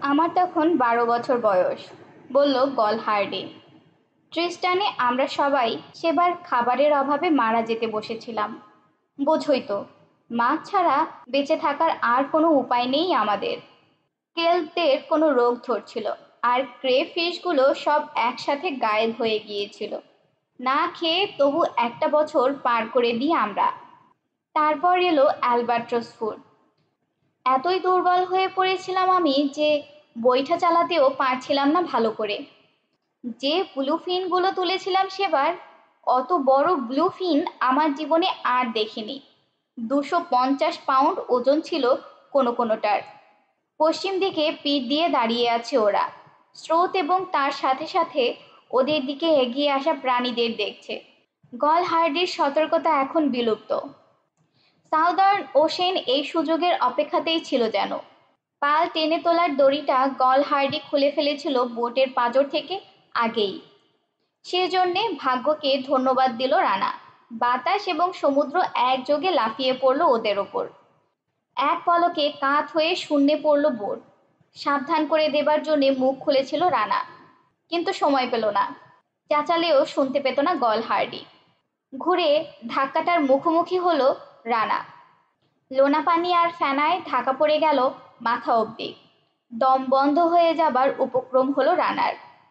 আমার তখন 12 বছর বয়স, বলল গল হার্ডি। ট্রিস্টানে আমরা সবাই সেবার খাবারের অভাবে মারা যেতে বসেছিলাম। বোঝই তো, মাছ ছাড়া বেঁচে থাকার আর কোনো উপায় নেই আমাদের। কেলদের কোনো রোগ ধরছিল, আর ক্রে ফিশগুলো সব একসাথে গায়েব হয়ে গিয়েছিল। না খেয়ে তবু একটা বছর পার করে দিই আমরা। তারপর এলো অ্যালবাট্রস ফুড। এতই দুর্বল হয়ে পড়েছিলাম আমি যে বইটা চালাতেও পারছিলাম না ভালো করে। যে ব্লুফিনগুলো তুলেছিলাম সেবার, অত বড় ব্লুফিন আমার জীবনে আর দেখিনি। 250 পাউন্ড ওজন ছিল কোনোটার। পশ্চিম দিকে পিঠ দিয়ে দাঁড়িয়ে আছে ওরা, স্রোত এবং তার সাথে সাথে ওদের দিকে এগিয়ে আসা প্রাণীদের দেখছে। গল হার্ডির সতর্কতা এখন বিলুপ্ত। সাউদার্ন ওশেন এই সুযোগের অপেক্ষাতেই ছিল যেন। পাল টেনে তোলার দড়িটা গল হার্ডি খুলে ফেলেছিল বোটের পাঁজর থেকে আগেই। সেজন্যে ভাগ্যকে ধন্যবাদ দিল রানা। বাতাস এবং সমুদ্র একযোগে লাফিয়ে পড়ল ওদের ওপর। এক পলকে কাত হয়ে শূন্যে পড়ল বোট। সাবধান করে দেবার জন্যে মুখ খুলেছিল রানা, কিন্তু সময় পেল না। চেঁচালেও শুনতে পেত না গল হার্ডি। ঘুরে ধাক্কাটার মুখোমুখি হলো রানা। লোনা পানি আর ফেনায় ঢাকা পড়ে গেল মাথা অবধি। দম বন্ধ হয়ে যাবার উপক্রম হলো রানার।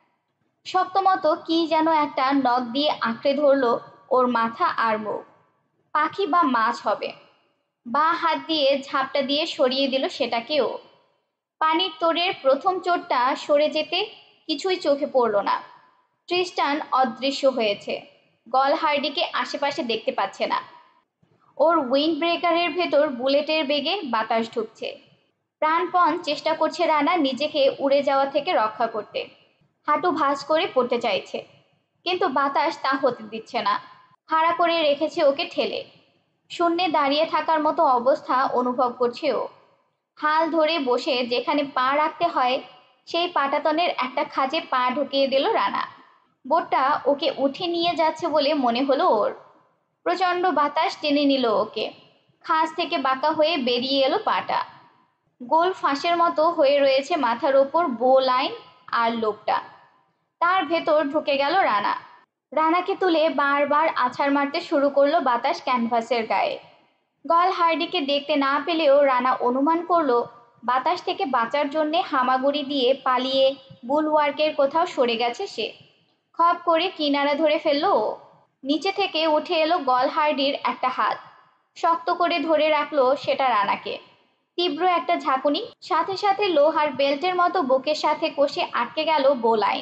শক্তমতো কি যেন একটা নখ দিয়ে আঁকড়ে ধরল ওর মাথা আর মুখ। পাখি বা মাছ হবে। বাঁ হাত দিয়ে ঝাপটা দিয়ে সরিয়ে দিল সেটাকেও। পানির তোড়ের প্রথম চোটটা সরে যেতে কিছুই চোখে পড়ল না। ট্রিস্টান অদৃশ্য হয়েছে। গল হার্ডিকে আশেপাশে দেখতে পাচ্ছে না। ওর উইন্ড ব্রেকারের ভেতর বুলেটের বেগে বাতাস ঢুকছে। প্রাণপণ চেষ্টা করছে রানা নিজেকে উড়ে যাওয়া থেকে রক্ষা করতে। হাঁটু ভাঁজ করে পড়তে চাইছে, কিন্তু বাতাস তা হতে দিচ্ছে না। খাড়া করে রেখেছে ওকে ঠেলে। শূন্যে দাঁড়িয়ে থাকার মতো অবস্থা অনুভব করছে ও। হাল ধরে বসে যেখানে পা রাখতে হয় সেই পাটাতনের একটা খাঁজে পা ঢুকিয়ে দিল রানা। বোটটা ওকে উঠে নিয়ে যাচ্ছে বলে মনে হলো ওর। প্রচণ্ড বাতাস টেনে নিল ওকে। খাঁজ থেকে বাঁকা হয়ে বেরিয়ে এলো পাটা। গোল ফাঁসের মতো হয়ে রয়েছে মাথার ওপর বো লাইন আর লোকটা। তার ভেতর ঢুকে গেল রানা। রানাকে তুলে বারবার আছাড় মারতে শুরু করলো বাতাস ক্যানভাসের গায়ে। গল হার্ডিকে দেখতে না পেলেও রানা অনুমান করলো বাতাস থেকে বাঁচার জন্যে হামাগুড়ি দিয়ে পালিয়ে বুলওয়ার্কের কোথাও সরে গেছে সে। খপ করে কিনারা ধরে ফেললো ও। নিচে থেকে উঠে এলো গল হার্ডির একটা হাত। শক্ত করে ধরে রাখলো সেটা রানাকে। তীব্র একটা ঝাঁকুনি, সাথে সাথে লোহার বেল্টের মতো বুকের সাথে কষে আটকে গেল বো লাইন।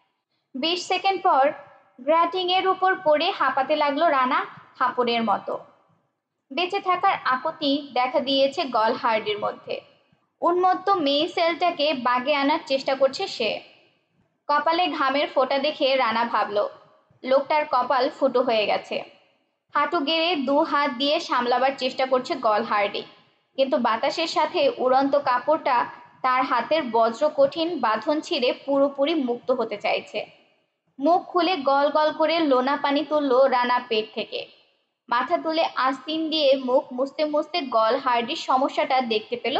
20 সেকেন্ড পর গ্র্যাটিং এর উপর পড়ে হাঁপাতে লাগলো রানা হাঁপড়ের মতো। বেঁচে থাকার আকুতি দেখা দিয়েছে গল হার্ডির মধ্যে। উন্মত্ত মেয়ে সেলটাকে বাগে আনার চেষ্টা করছে সে। কপালে ঘামের ফোঁটা দেখে রানা ভাবল লোকটার কপাল ফুটো হয়ে গেছে। হাঁটু গেড়ে 2 হাত দিয়ে সামলাবার চেষ্টা করছে গল হার্ডি, কিন্তু বাতাসের সাথে উড়ন্ত কাপড়টা তার হাতের বজ্র কঠিন বাঁধন ছিঁড়ে পুরোপুরি মুক্ত হতে চাইছে। মুখ খুলে গল গল করে লোনা পানি তুলল রানা পেট থেকে। মাথা তুলে আস্তিন দিয়ে মুখ মুছতে মুছতে গল হার্ডির সমস্যাটা দেখতে পেল।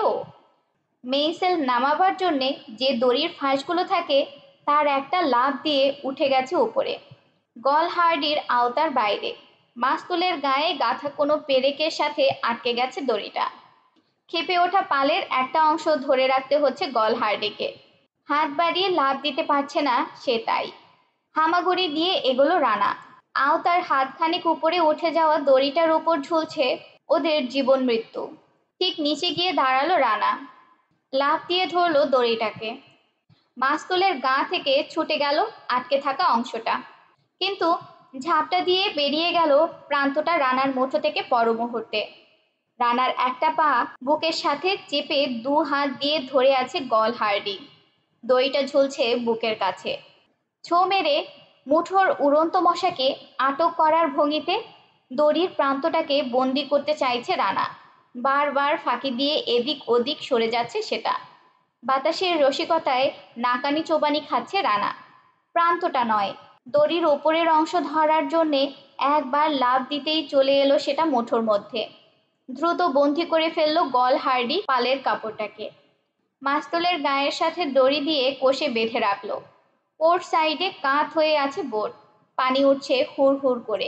মেইসেল নামাবার জন্যে যে দড়ির ফাঁসগুলো থাকে তার একটা লাফ দিয়ে উঠে গেছে উপরে। গল হার্ডির আওতার বাইরে। মাস্তুলের গায়ে গাঁথা কোনো পেরেকের সাথে আটকে গেছে দড়িটা। খেপে ওঠা পালের একটা অংশ ধরে রাখতে হচ্ছে গল হার্ডিকে। হাত বাড়িয়ে লাফ দিতে পারছে না সে, তাই হামাগুড়ি দিয়ে এগোলো রানা। আওতার হাতখানিক উপরে উঠে যাওয়া দড়িটার উপর ঝুলছে ওদের জীবন মৃত্যু। ঠিক নিচে গিয়ে দাঁড়ালো রানা। লাফ দিয়ে ধরলো দড়িটাকে। মাস্তুলের গা থেকে ছুটে গেল আটকে থাকা অংশটা, কিন্তু ঝাপটা দিয়ে বেরিয়ে গেল প্রান্তটা রানার মুঠো থেকে পর মুহূর্তে। রানার একটা পা বুকের সাথে চেপে 2 হাত দিয়ে ধরে আছে গল হার্ডি। দড়িটা ঝুলছে বুকের কাছে। ছো মেরে মুঠোর উড়ন্ত মশাকে আটক করার ভঙ্গিতে দড়ির প্রান্তটাকে বন্দি করতে চাইছে রানা। বারবার ফাঁকি দিয়ে এদিক ওদিক সরে যাচ্ছে সেটা। বাতাসের রসিকতায় নাকানি চোবানি খাচ্ছে রানা। প্রান্তটা নয়, দড়ির ওপরের অংশ ধরার জন্যে একবার লাফ দিতেই চলে এলো সেটা মুঠোর মধ্যে। দ্রুত বন্দি করে ফেললো গল হার্ডি পালের কাপড়টাকে। মাস্তুলের গায়ের সাথে দড়ি দিয়ে কষে বেঁধে রাখলো। ওর সাইডে কাত হয়ে আছে বোট, পানি উঠছে হুড় হুড় করে।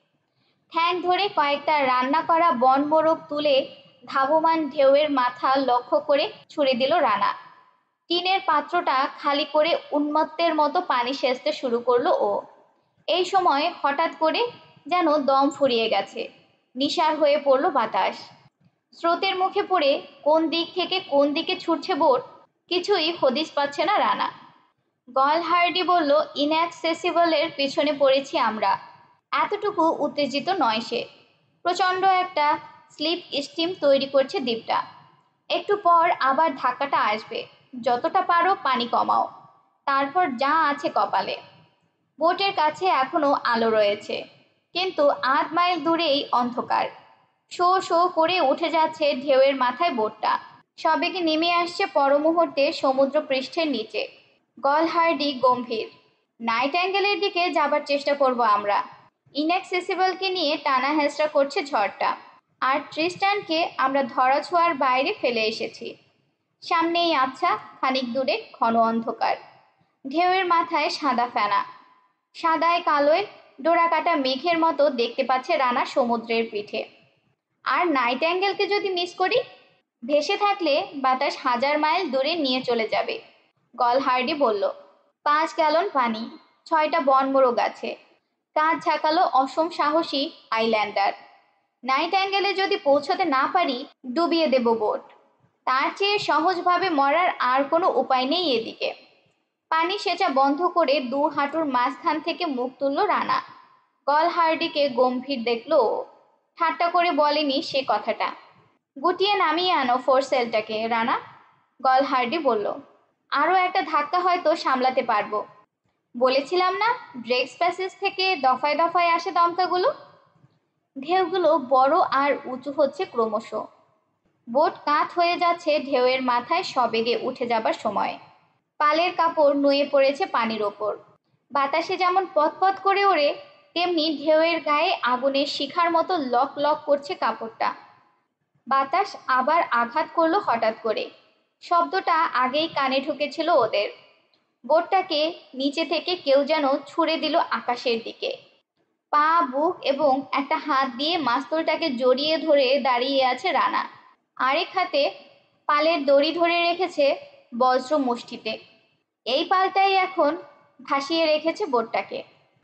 ঠ্যাং ধরে কয়েকটা রান্না করা বন মোরগ তুলে ধাবমান ঢেউয়ের মাথা লক্ষ্য করে ছুড়ে দিল রানা। টিনের পাত্রটা খালি করে উন্মত্তের মতো পানি সেচতে শুরু করলো ও। এই সময় হঠাৎ করে যেন দম ফুরিয়ে গেছে, নিসার হয়ে পড়ল বাতাস। স্রোতের মুখে পড়ে কোন দিক থেকে কোন দিকে ছুটছে বোট, কিছুই হদিস পাচ্ছে না রানা। গল হার্ডি বলল, ইনঅ্যাক্সেসিবলের পেছনে পড়েছি আমরা। এতটুকু উত্তেজিত নয় সে। প্রচণ্ড একটা স্লিপ স্টিম তৈরি করছে দ্বীপটা। একটু পর আবার ধাক্কাটা আসবে। যতটা পারো পানি কমাও, তারপর যা আছে কপালে। বোটের কাছে এখনো আলো রয়েছে, কিন্তু ৮ মাইল দূরেই অন্ধকার। শো শো করে উঠে যাচ্ছে ঢেউয়ের মাথায় বোটটা, সবেগে নেমে আসছে পরমুহূর্তে সমুদ্র পৃষ্ঠের নিচে। গল হার্ডি গম্ভীর। নাইট অ্যাঙ্গেলের দিকে যাবার চেষ্টা করব আমরা। ইনঅ্যাক্সেসিবলকে নিয়ে টানা হেঁচড়া করছে ঝড়টা, আর ট্রিস্টানকে আমরা ধরাছোঁয়ার বাইরে ফেলে এসেছি। সামনেই আচ্ছা, খানিক দূরে ঘন অন্ধকার। ঢেউয়ের মাথায় সাদা ফেনা, সাদায় কালোয় ডোরাকাটা মেঘের মতো দেখতে পাচ্ছে রানা সমুদ্রের পিঠে। আর নাইট অ্যাঙ্গেলকে যদি মিস করি, ভেসে থাকলে বাতাস 1000 মাইল দূরে নিয়ে চলে যাবে। গল হার্ডি বলল, 5 গ্যালন পানি, 6টা বনমোরগ আছে। কাঁধ ঝাঁকালো অসম সাহসী আইল্যান্ডার। নাইট অ্যাঙ্গেলে যদি পৌঁছতে না পারি, ডুবিয়ে দেব বোট। তার চেয়ে সহজভাবে মরার আর কোনো উপায় নেই এদিকে। পানি সেচা বন্ধ করে 2 হাঁটুর মাঝখান থেকে মুখ তুলল রানা। গল হার্ডিকে গম্ভীর দেখল ও। ঠাট্টা করে বলেনি সে কথাটা। গুটিয়ে নামিয়ে আনো ফোরসেলটাকে রানা, গল হার্ডি বলল। আরও একটা ধাক্কা হয়তো সামলাতে পারবো। বলেছিলাম না, ড্রেক্স প্যাসেজ থেকে দফায় দফায় আসে দমকাগুলো। ঢেউগুলো বড় আর উঁচু হচ্ছে ক্রমশ। বোট কাত হয়ে যাচ্ছে ঢেউয়ের মাথায় সবেগে উঠে যাবার সময়। পালের কাপড় নুয়ে পড়েছে পানির ওপর। বাতাসে যেমন পথপথ করে ওড়ে, তেমনি ঢেউয়ের গায়ে আগুনের শিখার মতো লক লক করছে কাপড়টা। বাতাস আবার আঘাত করলো হঠাৎ করে। শব্দটা আগেই কানে ঢুকেছিল ওদের। বোটটাকে নিচে থেকে কেউ যেন ছুঁড়ে দিল আকাশের দিকে। পা, বুক এবং একটা হাত দিয়ে মাস্তুলটাকে জড়িয়ে ধরে দাঁড়িয়ে আছে রানা। আরেক হাতে পালের দড়ি ধরে রেখেছে বজ্র মুষ্টিতে। এই পালটাই এখন ভাসিয়ে রেখেছে বোটটাকে।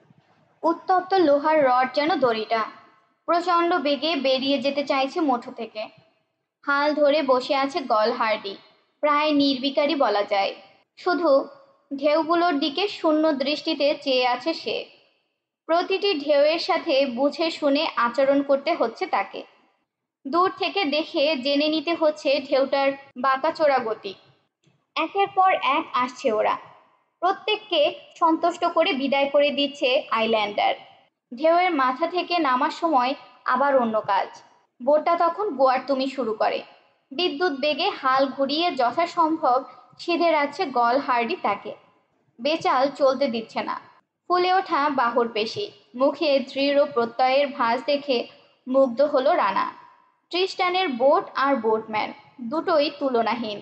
উত্তপ্ত লোহার রড যেন দড়িটা, প্রচণ্ড বেগে বেরিয়ে যেতে চাইছে মুঠো থেকে। হাল ধরে বসে আছে গল হার্ডি, প্রায় নির্বিকারী বলা যায়। শুধু ঢেউগুলোর দিকে শূন্য দৃষ্টিতে চেয়ে আছে সে। প্রতিটি ঢেউয়ের সাথে বুঝে শুনে আচরণ করতে হচ্ছে তাকে। দূর থেকে দেখে জেনে নিতে হচ্ছে ঢেউটার বাঁকাচোরা গতি। একের পর এক আসছে ওরা, প্রত্যেককে সন্তুষ্ট করে বিদায় করে দিচ্ছে আইল্যান্ডার। ঢেউয়ের মাথা থেকে নামার সময় আবার অন্য কাজ। বোটটা তখন গোয়ার তুমি শুরু করে। বিদ্যুৎ বেগে হাল ঘুরিয়ে যথাসম্ভব সিধে রাখছে গল হার্ডি তাকে। বেচাল চলতে দিচ্ছে না। ফুলে ওঠা বাহুর পেশি, মুখে দৃঢ় প্রত্যয়ের ভাঁজ দেখে মুগ্ধ হলো রানা। ট্রিস্টানের বোট আর বোটম্যান দুটোই তুলনাহীন।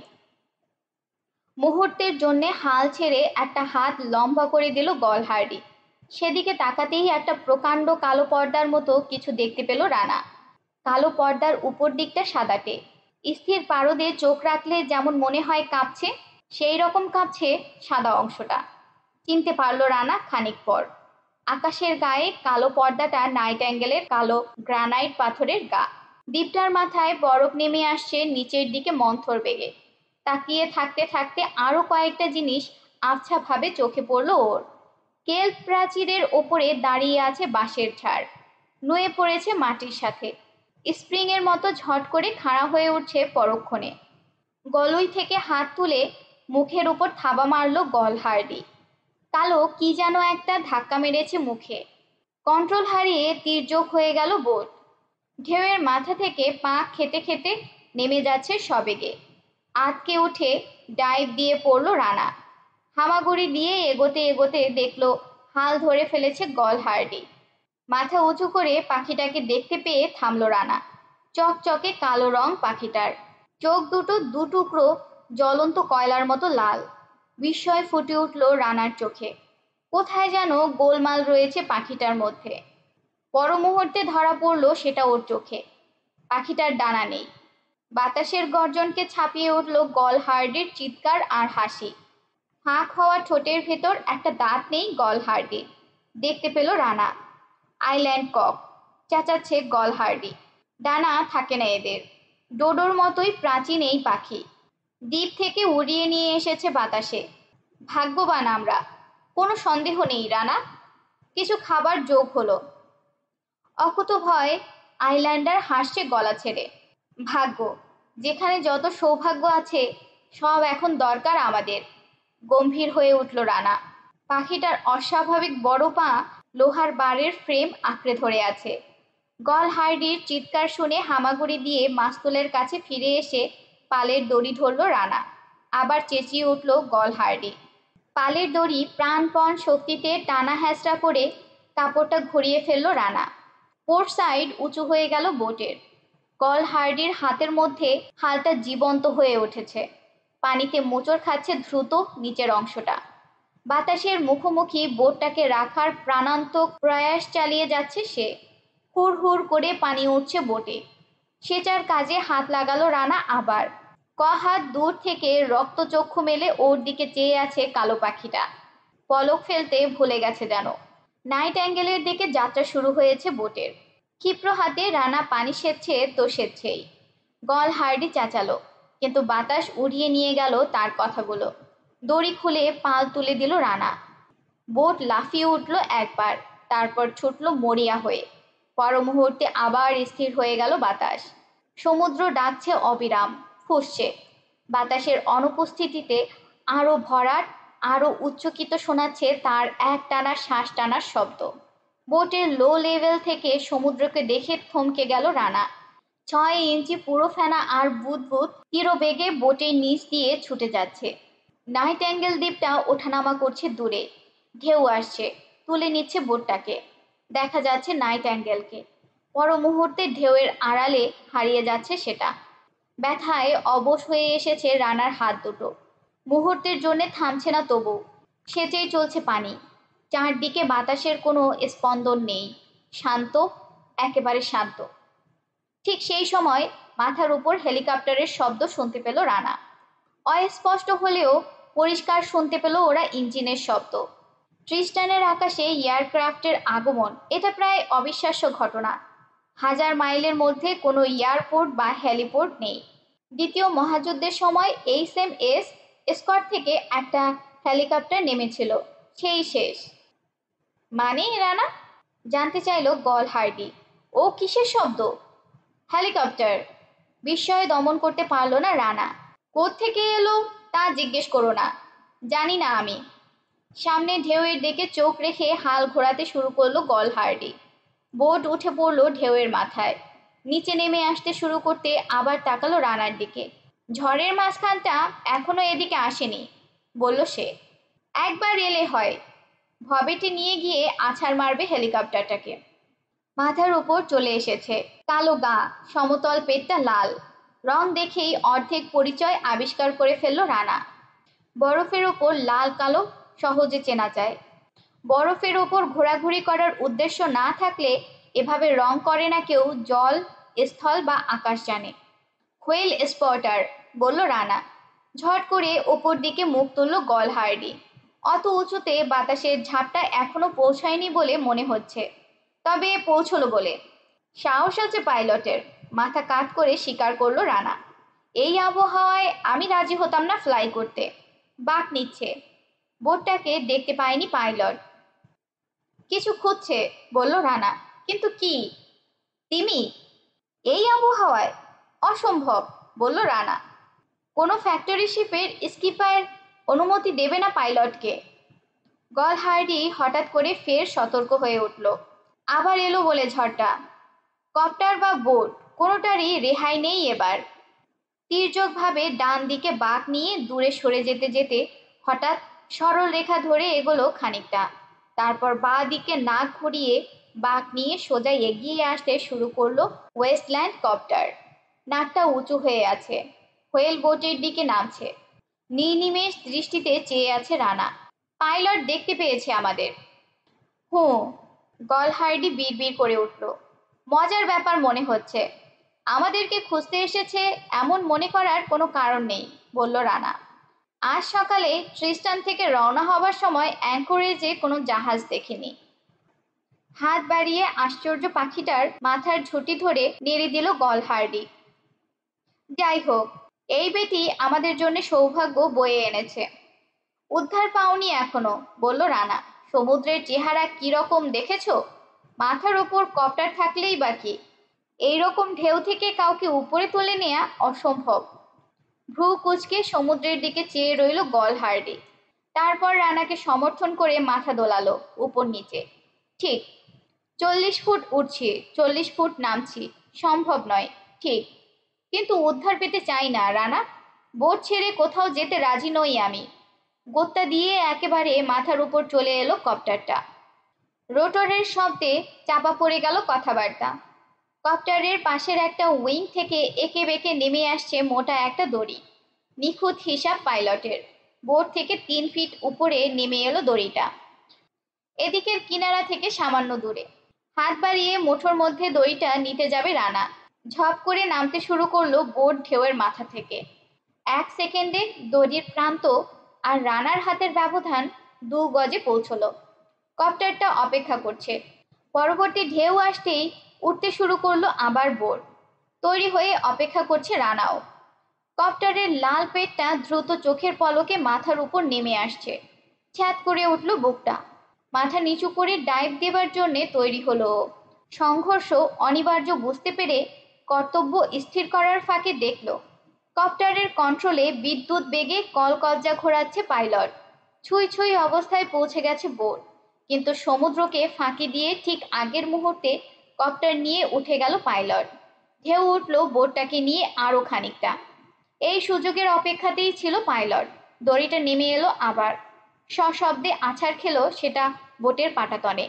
মুহূর্তের জন্যে হাল ছেড়ে একটা হাত লম্বা করে দিল গল হার্ডি। সেদিকে তাকাতেই একটা প্রকাণ্ড কালো পর্দার মতো কিছু দেখতে পেল রানা। কালো পর্দার উপর দিকটা সাদাটে। স্থির পারদে চোখ রাখলে যেমন মনে হয় কাঁপছে, সেই রকম কাঁপছে সাদা অংশটা। চিনতে পারল রানা খানিক পর। আকাশের গায়ে কালো পর্দাটা নাইট অ্যাঙ্গেলের কালো গ্রানাইট পাথরের গা। দ্বীপটার মাথায় বরফ নেমে আসছে নিচের দিকে মন্থর বেগে। তাকিয়ে থাকতে থাকতে আরও কয়েকটা জিনিস আবছাভাবে চোখে পড়ল ওর। কেল্প প্রাচীরের ওপরে দাঁড়িয়ে আছে বাঁশের ঝাড়, নুয়ে পড়েছে মাটির সাথে। স্প্রিংয়ের মতো ঝট করে খাড়া হয়ে উঠছে পরক্ষণে। গলুই থেকে হাত তুলে মুখের উপর থাবা মারল গল হার্ডি। কালো কি যেন একটা ধাক্কা মেরেছে মুখে। কন্ট্রোল হারিয়ে তির্যক হয়ে গেল বোট। ঢেউয়ের মাথা থেকে পা খেতে খেতে নেমে যাচ্ছে সবেগে। আটকে উঠে ডাইভ দিয়ে পড়ল রানা। হামাগুড়ি দিয়ে এগোতে এগোতে দেখল হাল ধরে ফেলেছে গল হার্ডি। মাথা উঁচু করে পাখিটাকে দেখতে পেয়ে থামল রানা। চকচকে কালো রং পাখিটার। চোখ দুটো দু টুকরো জ্বলন্ত কয়লার মতো লাল। বিস্ময় ফুটে উঠল রানার চোখে। কোথায় যেন গোলমাল রয়েছে পাখিটার মধ্যে। পর মুহূর্তে ধরা পড়ল সেটা ওর চোখে। পাখিটার ডানা নেই। বাতাসের গর্জনকে ছাপিয়ে উঠল গলহার্ডির চিৎকার আর হাসি। ফাঁক হওয়া ঠোঁটের ভেতর একটা দাঁত নেই গলহার্ডির। দেখতে পেল রানা। আইল্যান্ড কক, চেঁচাচ্ছে গলহার্ডি। ডানা থাকে না এদের। ডোডোর মতোই প্রাচীন এই পাখি। দ্বীপ থেকে উড়িয়ে নিয়ে এসেছে বাতাসে। ভাগ্যবান আমরা, কোনো সন্দেহ নেই রানা। কিছু খাবার যোগ হলো। অকুতোভয় আইল্যান্ডার হাসছে গলা ছেড়ে। ভাগ্য, যেখানে যত সৌভাগ্য আছে সব এখন দরকার আমাদের। গম্ভীর হয়ে উঠল রানা। পাখিটার অস্বাভাবিক বড় পা লোহার বারের ফ্রেম আঁকড়ে ধরে আছে। গলহার্ডির চিৎকার শুনে হামাগুড়ি দিয়ে মাস্তুলের কাছে ফিরে এসে পালের দড়ি ধরল রানা। আবার চেঁচিয়ে উঠল গলহার্ডি। পালের দড়ি প্রাণপণ শক্তিতে টানা হ্যাঁচড়া করে কাপড়টা ঘুরিয়ে ফেলল রানা। পোর্ট সাইড উঁচু হয়ে গেল বোটের। গলহার্ডির হাতের মধ্যে হালটা জীবন্ত হয়ে উঠেছে। পানিতে মোচড় খাচ্ছে দ্রুত নিচের অংশটা। বাতাসের মুখোমুখি বোটটাকে রাখার প্রাণান্তক প্রয়াস চালিয়ে যাচ্ছে সে। হুড় হুড় করে পানি উঠছে বোটে। সেচার কাজে হাত লাগালো রানা আবার। হাত দূর থেকে রক্তচক্ষু মেলে ওর দিকে চেয়ে আছে কালো পাখিটা। পলক ফেলতে ভুলে গেছে যেন। নাইট অ্যাঙ্গেলের দিকে যাত্রা শুরু হয়েছে বোটের। ক্ষিপ্র হাতে রানা পানি সেচ্ছে তো সেচ্ছেই। গলহার্ডি চেঁচালো, কিন্তু বাতাস উড়িয়ে নিয়ে গেল তার কথাগুলো। দড়ি খুলে পাল তুলে দিল রানা। বোট লাফিয়ে উঠল একবার, তারপর ছুটল মরিয়া হয়ে। পর মুহূর্তে আবার স্থির হয়ে গেল বাতাস। সমুদ্র ডাকছে অবিরাম, ফুঁসছে। বাতাসের অনুপস্থিতিতে আরো ভরাট, আরো উচ্চকিত শোনাচ্ছে তার একটানা শ্বাস টানার শব্দ। বোটের লো লেভেল থেকে সমুদ্রকে দেখে থমকে গেল রানা। 6 ইঞ্চি পুরো ফেনা আর বুদবুদ তীরবেগে বোটের নিচ দিয়ে ছুটে যাচ্ছে। নাইট অ্যাঙ্গেল দ্বীপটা ওঠানামা করছে দূরে। ঢেউ আসছে, তুলে নিচ্ছে বোটটাকে। দেখা যাচ্ছে নাইট অ্যাঙ্গেলকে। পর মুহূর্তে ঢেউয়ের আড়ালে হারিয়ে যাচ্ছে সেটা। ব্যথায় অবশ হয়ে এসেছে রানার হাত দুটো। মুহূর্তের জন্য থামছে না তবু। সেচেই চলছে পানি। চারদিকে বাতাসের কোনো স্পন্দন নেই। শান্ত, একেবারে শান্ত। ঠিক সেই সময় মাথার উপর হেলিকপ্টারের শব্দ শুনতে পেল রানা। অস্পষ্ট হলেও পরিষ্কার শুনতে পেল ওরা ইঞ্জিনের শব্দ। ট্রিস্টানের আকাশে এয়ারক্রাফটের আগমন, এটা প্রায় অবিশ্বাস্য ঘটনা। 1000 মাইলের মধ্যে কোনো এয়ারপোর্ট বা হেলিপোর্ট নেই। দ্বিতীয় মহাযুদ্ধের সময় HMS স্কট থেকে একটা হেলিকপ্টার নেমেছিল, সেই শেষ। মানে রানা? জানতে চাইল গলহার্ডি। ও কিসের শব্দ? হেলিকপ্টার। বিস্ময় দমন করতে পারল না রানা। কোত্থেকে এলো তা জিজ্ঞেস করো না, জানি না আমি। সামনে ঢেউয়ের দিকে চোখ রেখে হাল ঘোরাতে শুরু করলো গলহার্ডি। বোট উঠে পড়লো ঢেউয়ের মাথায়। নিচে নেমে আসতে শুরু করতে আবার তাকালো রানার দিকে। ঝড়ের মাঝখানটা এখনো এদিকে আসেনি, বলল সে। একবার এলে হয়। ভবেটে নিয়ে গিয়ে আছাড় মারবে হেলিকপ্টারটাকে। মাথার উপর চলে এসেছে। কালো গা, সমতল পেটটা লাল। রং দেখেই অর্ধেক পরিচয় আবিষ্কার করে ফেলল রানা। বরফের ওপর লাল কালো সহজে চেনা যায়। বরফের ওপর ঘোরাঘুরি করার উদ্দেশ্য না থাকলে এভাবে রং করে না কেউ জল, স্থল বা আকাশ জানে। হুইল স্পটার, বলল রানা। ঝট করে ওপর দিকে মুখ তুলল গলহার্ডি। অত উঁচুতে বাতাসের ঝাপটা এখনো পৌঁছায়নি বলে মনে হচ্ছে, তবে পৌঁছলো বলে। সাহস আছে পাইলটের, মাথা কাত করে স্বীকার করলো রানা। এই আবহাওয়ায় আমি রাজি হতাম না ফ্লাই করতে। বাঁক নিচ্ছে। বোটটাকে দেখতে পায়নি পাইলট। কিছু খুঁজছে, বলল রানা। কিন্তু কি? তিমি? এই আবহাওয়ায়? অসম্ভব, বলল রানা। কোনো ফ্যাক্টরি শিপের স্কিপার অনুমতি দেবে না পাইলটকে। গলহার্ডি হঠাৎ করে ফের সতর্ক হয়ে উঠল। আবার এলো বলে ঝড়টা। কপ্টার বা বোট, কোনোটারই রেহাই নেই এবার। তীর্যকভাবে ডান দিকে বাঁক নিয়ে দূরে সরে যেতে যেতে হঠাৎ সরল রেখা ধরে এগোলো খানিকটা। তারপর বাঁ দিকে নাক ঘুরিয়ে বাঁক নিয়ে সোজা এগিয়ে আসতে শুরু করলো ওয়েস্টল্যান্ড কপ্টার। নাকটা উঁচু হয়ে আছে। হোয়েল বোটের দিকে নামছে। নির্নিমেষ দৃষ্টিতে চেয়ে আছে রানা। পাইলট দেখতে পেয়েছে আমাদের। হুঁ, গলহার্ডি বিড়বিড় করে উঠল। মজার ব্যাপার মনে হচ্ছে। আমাদেরকে খুঁজতে এসেছে এমন মনে করার কোনো কারণ নেই, বলল রানা। আজ সকালে ট্রিস্টান থেকে রওনা হবার সময় অ্যাঙ্করেজে কোনো জাহাজ দেখিনি। হাত বাড়িয়ে আশ্চর্য পাখিটার মাথার ঝুঁটি ধরে নেড়ে দিল গলহার্ডি। যাই হোক, এই বেটি আমাদের জন্য সৌভাগ্য বয়ে এনেছে। উদ্ধার পাওনি এখনো, বলল রানা। সমুদ্রের চেহারা কিরকম দেখেছো? মাথার ওপর কপ্টার থাকলেই বাকি, এইরকম ঢেউ থেকে কাউকে উপরে তুলে নেওয়া অসম্ভব। ভ্রু কুঁচকে সমুদ্রের দিকে চেয়ে রইল গলহার্ডি। তারপর রানাকে সমর্থন করে মাথা দোলালো উপর নিচে। ঠিক, 40 ফুট উঠছি, 40 ফুট নামছি, সম্ভব নয়, ঠিক, কিন্তু উদ্ধার পেতে চাই না রানা। বোট ছেড়ে কোথাও যেতে রাজি নই আমি। গোত্তা দিয়ে একেবারে মাথার উপর চলে এলো কপ্টারটা। রোটরের শব্দে চাপা পড়ে গেল কথাবার্তা। কপ্টারের পাশের একটা উইং থেকে এঁকে বেঁকে নেমে আসছে মোটা একটা দড়ি। নিখুঁত হিসাব পাইলটের। বোট থেকে 3 ফিট উপরে নেমে এলো দড়িটা, এদিকের কিনারা থেকে সামান্য দূরে। হাত বাড়িয়ে মুঠোর মধ্যে দড়িটা নিতে যাবে রানা। ঝপ করে নামতে শুরু করলো বোট ঢেউয়ের মাথা থেকে। 1 সেকেন্ডে দড়ির প্রান্ত আর রানার হাতের ব্যবধান 2 গজে পৌঁছলো। কপ্টারটা অপেক্ষা করছে। পরবর্তী ঢেউ আসতেই উঠতে শুরু করলো আবার বোট। তৈরি হয়ে অপেক্ষা করছে রানাও। কপ্টারের লাল পেটটা দ্রুত চোখের পলকে মাথার উপর নেমে আসছে। ছ্যাঁত করে উঠল বুকটা। মাথা নিচু করে ডাইভ দেবার জন্যে তৈরি হলো। সংঘর্ষ অনিবার্য বুঝতে পেরে কর্তব্য স্থির করার ফাঁকে দেখল কপ্টারের কন্ট্রোলে বিদ্যুৎ বেগে কলকজ্জা ঘোরাচ্ছে পাইলট। ছুঁই ছুঁই অবস্থায় পৌঁছে গেছে বোট, কিন্তু সমুদ্রকে ফাঁকি দিয়ে ঠিক আগের মুহূর্তে কপ্টার নিয়ে উঠে গেল পাইলট। ঢেউ উঠল বোটটাকে নিয়ে আরও খানিকটা। এই সুযোগের অপেক্ষাতেই ছিল পাইলট। দড়িটা নেমে এলো আবার। সশব্দে আছাড় খেলো সেটা বোটের পাটাতনে।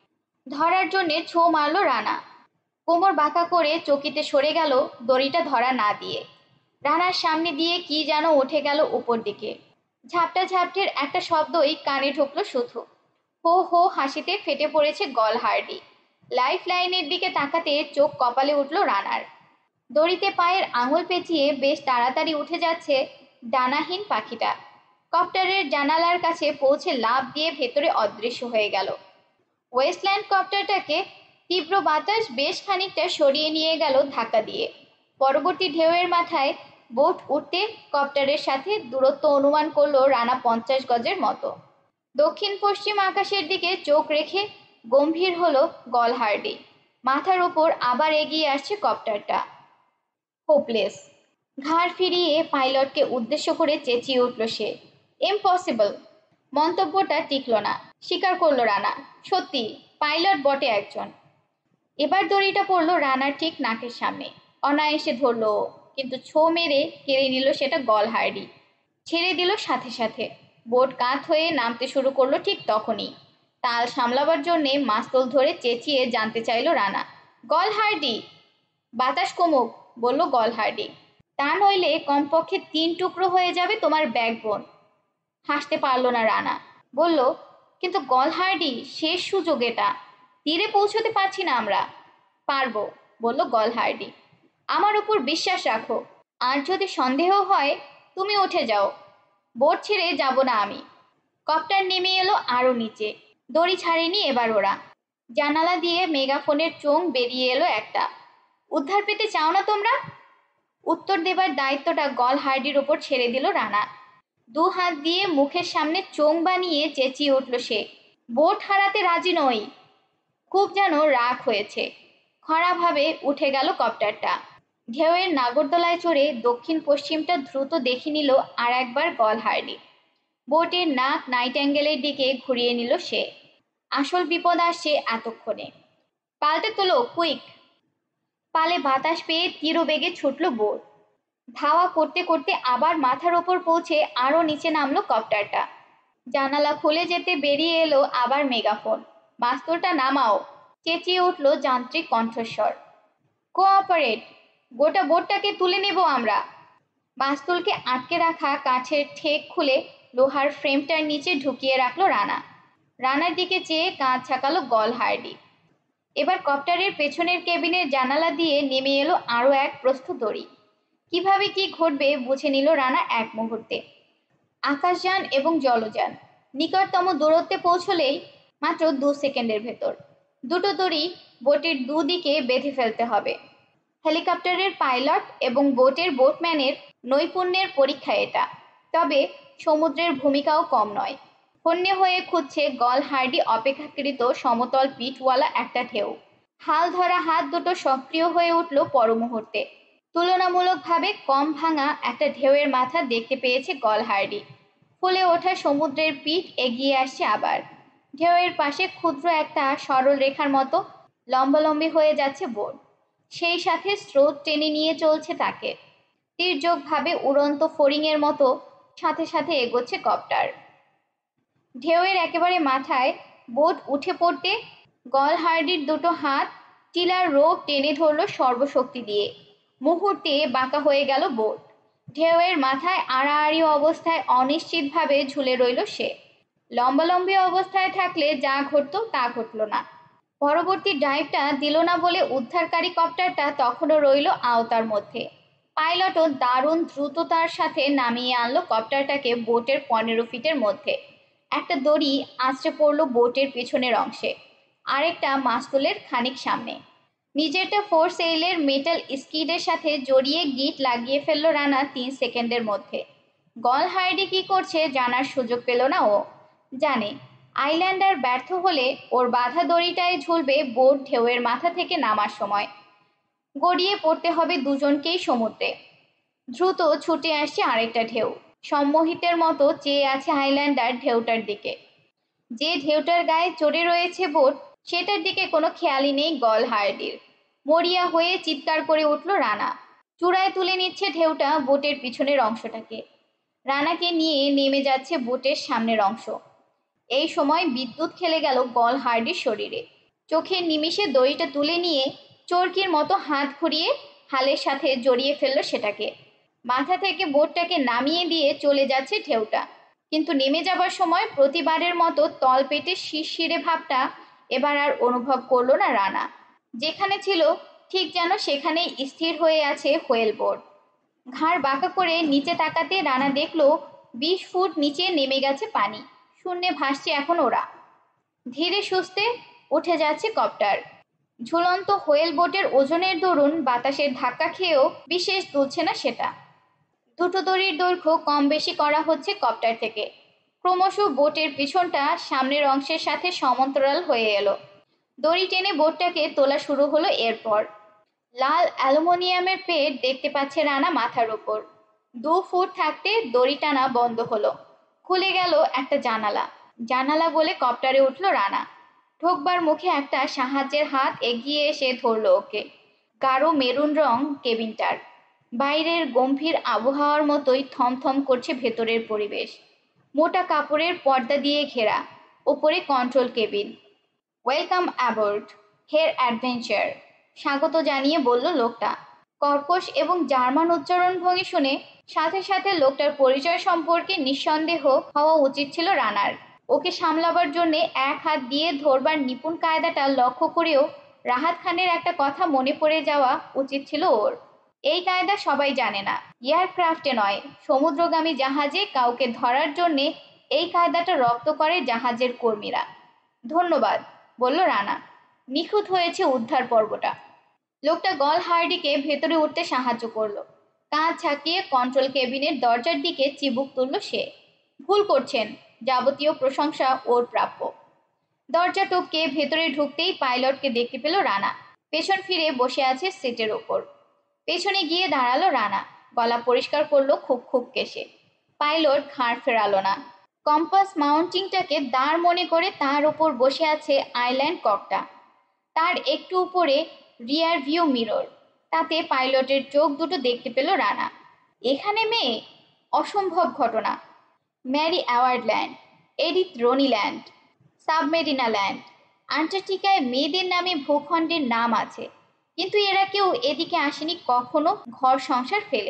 ধরার জন্যে ছো মারল রানা। কোমর বাঁকা করে চকিতে সরে গেল দড়িটা ধরা না দিয়ে। রানার সামনে দিয়ে কি যেন উঠে গেল উপর দিকে। ঝাপটা ঝাপটের একটা শব্দই কানে ঢুকলো শুধু। হো হো হাসিতে ফেটে পড়েছে গলহার্ডি। লাইফ লাইনের দিকে তাকাতে চোখ কপালে উঠল রানার। দড়িতে পায়ের আঙুল পেঁচিয়ে বেশ তাড়াতাড়ি উঠে যাচ্ছে ডানাহীন পাখিটা। কপ্টারের জানালার কাছে পৌঁছে লাফ দিয়ে ভেতরে অদৃশ্য হয়ে গেল। ওয়েস্টল্যান্ড কপ্টারটাকে তীব্র বাতাস বেশ খানিকটা সরিয়ে নিয়ে গেল ধাক্কা দিয়ে। পরবর্তী ঢেউয়ের মাথায় বোট উঠতে কপ্টারের সাথে দূরত্ব অনুমান করলো রানা 50 গজের মতো। দক্ষিণ পশ্চিম আকাশের দিকে চোখ রেখে গম্ভীর হলো গলহার্ডি। মাথার ওপর আবার এগিয়ে আসছে কপ্টারটা। হোপলেস। ঘাড় ফিরিয়ে পাইলটকে উদ্দেশ্য করে চেঁচিয়ে উঠল সে। ইম্পসিবল। মন্তব্যটা টিকল না। স্বীকার করল রানা, সত্যি পাইলট বটে একজন। এবার দড়িটা পড়ল রানার ঠিক নাকের সামনে। অনায়াসে ধরল, কিন্তু ছো মেরে কেড়ে নিল সেটা গলহার্ডি। ছেড়ে দিল সাথে সাথে। বোট কাত হয়ে নামতে শুরু করলো ঠিক তখনই। তাল সামলাবার জন্যে মাস্তল ধরে চেঁচিয়ে জানতে চাইল রানা, গলহার্ডি! বাতাস কমুক, বলল গলহার্ডি। তা নইলে কমপক্ষে 3 টুকরো হয়ে যাবে তোমার ব্যাকবোন। হাসতে পারল না রানা। বলল, কিন্তু গলহার্ডি, শেষ সুযোগ এটা। তীরে পৌঁছতে পারছি না আমরা। পারবো, বলল গলহার্ডি। আমার উপর বিশ্বাস রাখো। আর যদি সন্দেহ হয় তুমি উঠে যাও। বোট ছেড়ে যাব না আমি। কপ্টার নেমে এলো আরও নিচে। দড়ি ছাড়েনি এবার ওরা। জানালা দিয়ে মেগাফোনের চোং বেরিয়ে এলো একটা। উদ্ধার পেতে চাও না তোমরা? উত্তর দেবার দায়িত্বটা গলহার্ডির ওপর ছেড়ে দিল রানা। 2 হাত দিয়ে মুখের সামনে চোং বানিয়ে চেঁচিয়ে উঠল সে, বোট হারাতে রাজি নই। খুব যেন রাগ হয়েছে। খরাভাবে উঠে গেল কপ্টারটা। ঢেউয়ের নাগরদোলায় চড়ে দক্ষিণ পশ্চিমটা দ্রুত দেখে নিল আর একবার গলহার্ডি। বোটের নাক নাইট অ্যাঙ্গেলের দিকে ঘুরিয়ে নিল সে। আসল বিপদ আসছে এতক্ষণে। পাল্টে তোলো, কুইক! পালে বাতাস পেয়ে তীরবেগে ছুটল বোট। ধাওয়া করতে করতে আবার মাথার ওপর পৌঁছে আরও নিচে নামলো কপ্টারটা। জানালা খুলে যেতে বেরিয়ে এলো আবার মেগাফোন। মাস্তুলটা নামাও, চেঁচিয়ে উঠল যান্ত্রিক কণ্ঠস্বর। কোঅপারেট, গোটা বোটটাকে তুলে নেব আমরা। মাস্তুলকে আটকে রাখা কাঠের ঠেক খুলে লোহার ফ্রেমটার নিচে ঢুকিয়ে রাখলো রানা। রানার দিকে চেয়ে কাঁধ ছাকালো গল হার্ডি। এবার কপ্টারের পেছনের কেবিনের জানালা দিয়ে নেমে এলো আরও এক প্রস্থ দড়ি। কিভাবে কি ঘটবে বুঝে নিল রানা এক মুহূর্তে। আকাশযান এবং জলযান নিকটতম দূরত্বে পৌঁছলেই মাত্র 2 সেকেন্ডের ভেতর দুটো দড়ি বোটের দুদিকে বেঁধে ফেলতে হবে। হেলিকপ্টারের পাইলট এবং বোটের বোটম্যানের নৈপুণ্যের পরীক্ষা এটা। তবে সমুদ্রের ভূমিকাও কম নয়। হন্যে হয়ে খুঁজছে গল হার্ডি অপেক্ষাকৃত সমতল পিঠওয়ালা একটা ঢেউ। হাল ধরা হাত দুটো সক্রিয় হয়ে উঠল পর মুহূর্তে। তুলনামূলকভাবে কম ভাঙা একটা ঢেউয়ের মাথা দেখতে পেয়েছে গল হার্ডি। ফুলে ওঠা সমুদ্রের পিঠ এগিয়ে আসছে আবার। ঢেউয়ের পাশে ক্ষুদ্র একটা সরল রেখার মতো লম্বালম্বি হয়ে যাচ্ছে বোট। সেই সাথে স্রোত টেনে নিয়ে চলছে তাকে। তীর্যকভাবে উড়ন্ত ফড়িংয়ের মতো সাথে সাথে এগোচ্ছে কপ্টার। ঢেউয়ের একেবারে মাথায় বোট উঠে পড়তে গল হার্ডির দুটো হাত টিলার রোপ টেনে ধরল সর্বশক্তি দিয়ে। মুহূর্তে বাঁকা হয়ে গেল বোট। ঢেউয়ের মাথায় আড়াআড়ি অবস্থায় অনিশ্চিতভাবে ঝুলে রইল সে। লম্বালম্বি অবস্থায় থাকলে যা ঘটতো তা ঘটল না। পরবর্তী ডাইভটা দিল না বলে উদ্ধারকারী কপ্টারটা তখনও রইল আওতার মধ্যে। পাইলটও দারুণ দ্রুততার সাথে নামিয়ে আনলো কপ্টারটাকে বোটের 15 ফিটের মধ্যে। একটা দড়ি আঁচড়ে পড়ল বোটের পেছনের অংশে, আরেকটা মাস্তুলের খানিক সামনে। নিজেরটা ফোর্স এইলের মেটাল স্কিডের সাথে জড়িয়ে গিট লাগিয়ে ফেলল রানা 3 সেকেন্ডের মধ্যে। গল হার্ডি কি করছে জানার সুযোগ পেল না ও। জানে আইল্যান্ডার ব্যর্থ হলে ওর বাঁধা দড়িটায় ঝুলবে বোট ঢেউয়ের মাথা থেকে নামার সময়। গড়িয়ে পড়তে হবে দুজনকেই সমুদ্রে। দ্রুত ছুটে আসছে আরেকটা ঢেউ। সম্মোহিতের মতো চেয়ে আছে আইল্যান্ডার ঢেউটার দিকে। যে ঢেউটার গায়ে চড়ে রয়েছে বোট, সেটার দিকে কোনো খেয়ালই নেই গল হার্ডির। মরিয়া হয়ে চিৎকার করে উঠল রানা। চূড়ায় তুলে নিচ্ছে ঢেউটা বোটের পিছনের অংশটাকে। রানাকে নিয়ে নেমে যাচ্ছে বোটের সামনের অংশ। এই সময় বিদ্যুৎ খেলে গেল গল হার্ডির শরীরে। চোখের নিমিষে দড়িটা তুলে নিয়ে চরকির মতো হাত ঘুরিয়ে হালের সাথে জড়িয়ে ফেলল সেটাকে। মাথা থেকে বোটটাকে নামিয়ে দিয়ে চলে যাচ্ছে ঢেউটা। কিন্তু নেমে যাবার সময় প্রতিবারের মতো তল পেটে শিরশিরে ভাবটা এবার আর অনুভব করল না রানা। যেখানে ছিল ঠিক যেন সেখানেই স্থির হয়ে আছে হোয়েল বোট। ঘাড় বাঁকা করে নিচে তাকাতে রানা দেখল 20 ফুট নিচে নেমে গেছে পানি। শূন্যে ভাসছে এখন ওরা। ধীরে সুস্থে উঠে যাচ্ছে কপ্টার। ঝুলন্ত হোয়েল বোটের ওজনের দরুন বাতাসের ধাক্কা খেয়েও বিশেষ দুলছে না সেটা। দুটো দড়ির দৈর্ঘ্য কম বেশি করা হচ্ছে কপ্টার থেকে। ক্রমশ বোটের পিছনটা সামনের অংশের সাথে সমান্তরাল হয়ে এলো। দড়ি টেনে বোটটাকে তোলা শুরু হলো। এরপর লাল অ্যালুমিনিয়ামের পেট দেখতে পাচ্ছে রানা মাথার উপর। 2 ফুট থাকতে দড়ি টানা বন্ধ হলো। খুলে গেল একটা জানালা। জানালা বলে কপ্টারে উঠল রানা। ঢোকবার মুখে একটা সাহায্যের হাত এগিয়ে এসে ধরল ওকে। গাঢ় মেরুন রং কেবিনটার। বাইরের গম্ভীর আবহাওয়ার মতোই থমথম করছে ভেতরের পরিবেশ। মোটা কাপড়ের পর্দা দিয়ে ঘেরা। ওপরে control cabin. Welcome aboard Herr adventure, স্বাগত জানিয়ে বলল লোকটা। কর্কশ এবং জার্মান উচ্চারণ ভঙ্গি শুনে সাথে সাথে লোকটার পরিচয় সম্পর্কে নিঃসন্দেহ হওয়া উচিত ছিল রানার। ওকে সামলাবার জন্যে এক হাত দিয়ে ধরবার নিপুণ কায়দাটা লক্ষ্য করেও রাহাত খানের একটা কথা মনে পড়ে যাওয়া উচিত ছিল ওর। এই কায়দা সবাই জানে না। এয়ারক্রাফটে নয়, সমুদ্রগামী জাহাজে কাউকে ধরার জন্যে এই কায়দাটা রপ্ত করে জাহাজের কর্মীরা। ধন্যবাদ, বলল রানা। নিখুঁত হয়েছে উদ্ধার পর্বটা। লোকটা গল হার্ডিকে ভেতরে উঠতে সাহায্য করলো। কাঁধ ঝাঁকিয়ে কন্ট্রোল কেবিনের দরজার দিকে চিবুক তুলল সে। ভুল করছেন, যাবতীয় প্রশংসা ওর প্রাপ্য। দরজা টপকে ভেতরে ঢুকতেই পাইলটকে দেখতে পেল রানা। পেছন ফিরে বসে আছে সিটের ওপর। পেছনে গিয়ে দাঁড়ালো রানা। গলা পরিষ্কার করলো খুব খুব কেশে। পাইলট ঘাড় ফেরালো না। কম্পাস মাউন্টিংটাকে দাঁড় মনে করে তার ওপর বসে আছে আইল্যান্ড ককটা। তার একটু উপরে রিয়ার ভিউ মিরর। তাতে পাইলটের চোখ দুটো দেখতে পেল রানা। এখানে মেয়ে, অসম্ভব ঘটনা। Marie Byrd Land, Edith Ronne Land, Sabrina Land. আন্টার্কটিকায় মেয়েদের নামে ভূখণ্ডের নাম আছে, কিন্তু এরা কেউ এদিকে আসেনি কখনো ঘর সংসার ফেলে।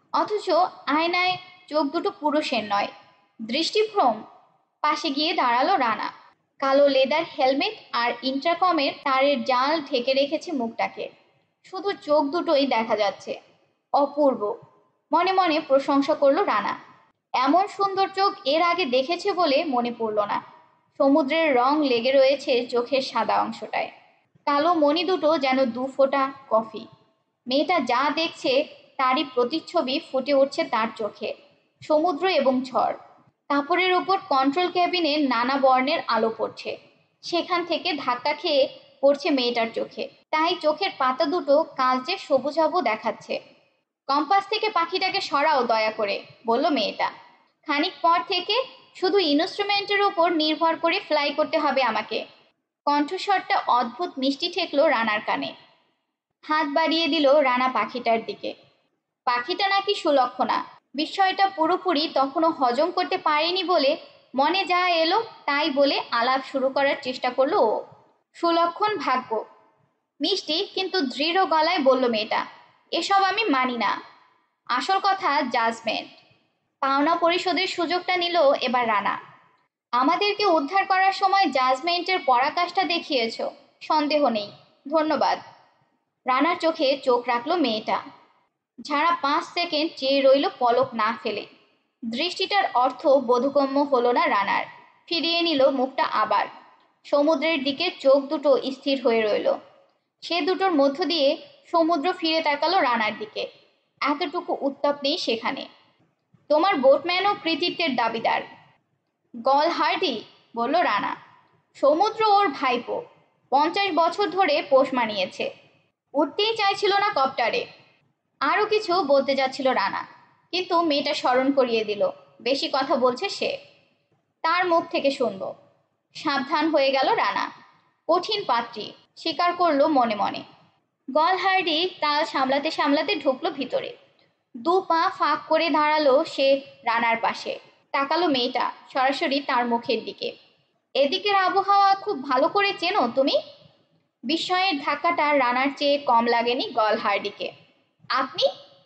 অথচ আয়নায় চোখ দুটো পুরুষের নয়, দৃষ্টিভ্রম। পাশে গিয়ে দাঁড়ালো রানা। কালো লেদার হেলমেট আর ইন্টারকমের তারের জাল ঢেকে রেখেছে মুখটাকে, শুধু চোখ দুটোই দেখা যাচ্ছে। অপূর্ব, মনে মনে প্রশংসা করলো রানা। এমন সুন্দর চোখ এর আগে দেখেছে বলে মনে পড়ল না। সমুদ্রের রং লেগে রয়েছে চোখের সাদা অংশটায়। কালো মণি দুটো যেন দু ফোঁটা কফি। মেয়েটা যা দেখছে তারই প্রতিচ্ছবি ফুটে উঠছে তার চোখে, সমুদ্র এবং ঝড়। কাপড়ের ওপর কন্ট্রোল ক্যাবিনে নানা বর্ণের আলো পড়ছে, সেখান থেকে ধাক্কা খেয়ে পড়ছে মেয়েটার চোখে। তাই চোখের পাতা দুটো কালচে সবুজাবু দেখাচ্ছে। কম্পাস থেকে পাখিটাকে সরাও দয়া করে, বলল মেয়েটা। খানিক পর থেকে শুধু ইনস্ট্রুমেন্টের ওপর নির্ভর করে ফ্লাই করতে হবে আমাকে। কণ্ঠস্বরটা অদ্ভুত মিষ্টি ঠেকলো রানার কানে। হাত বাড়িয়ে দিল রানা পাখিটার দিকে। পাখিটা নাকি সুলক্ষণা। বিষয়টা পুরোপুরি তখনও হজম করতে পারেনি বলে মনে যা এলো তাই বলে আলাপ শুরু করার চেষ্টা করলো ও। সুলক্ষণ ভাগ্য। মিষ্টি কিন্তু দৃঢ় গলায় বলল মেয়েটা, এসব আমি মানি না। আসল কথা জাজমেন্ট। পাওনা পরিশোধের সুযোগটা নিল এবার রানা। আমাদেরকে উদ্ধার করার সময় জাজমেন্টের পরাকাষ্ঠা দেখিয়েছ, সন্দেহ নেই, ধন্যবাদ। রানার চোখে চোখ রাখলো মেয়েটা। ঝাড়া 5 সেকেন্ড চেয়ে রইল পলক না ফেলে। দৃষ্টিটার অর্থ বোধগম্য হলো না রানার। ফিরিয়ে নিল মুখটা আবার। সমুদ্রের দিকে চোখ দুটো স্থির হয়ে রইল। সে দুটোর মধ্য দিয়ে সমুদ্র ফিরে তাকালো রানার দিকে। এতটুকু উত্তাপ নেই সেখানে। তোমার বোটম্যানও কৃতিত্বের দাবিদার। গল হার্ডি, বলল রানা। সমুদ্র ওর ভাইপো, 50 বছর ধরে পোষ মানিয়েছে। উঠতেই চাইছিল না কপ্টারে। আরও কিছু বলতে যাচ্ছিল রানা, কিন্তু মেয়েটা স্মরণ করিয়ে দিল বেশি কথা বলছে সে, তার মুখ থেকে শুনব। সাবধান হয়ে গেল রানা। কঠিন পাত্রী, স্বীকার করলো মনে মনে। গল হার্ডি তাল সামলাতে সামলাতে ঢুকলো ভিতরে। 2 পা ফাঁক করে দাঁড়ালো সে রানার পাশে। তাকালো মেয়েটা সরাসরি তার মুখের দিকে। এদিকের আবহাওয়া খুব ভালো করে চেনো তুমি? বিস্ময়ের ধাক্কাটা রানার চেয়ে কম লাগেনি গল হার্ডিকে। আপনি?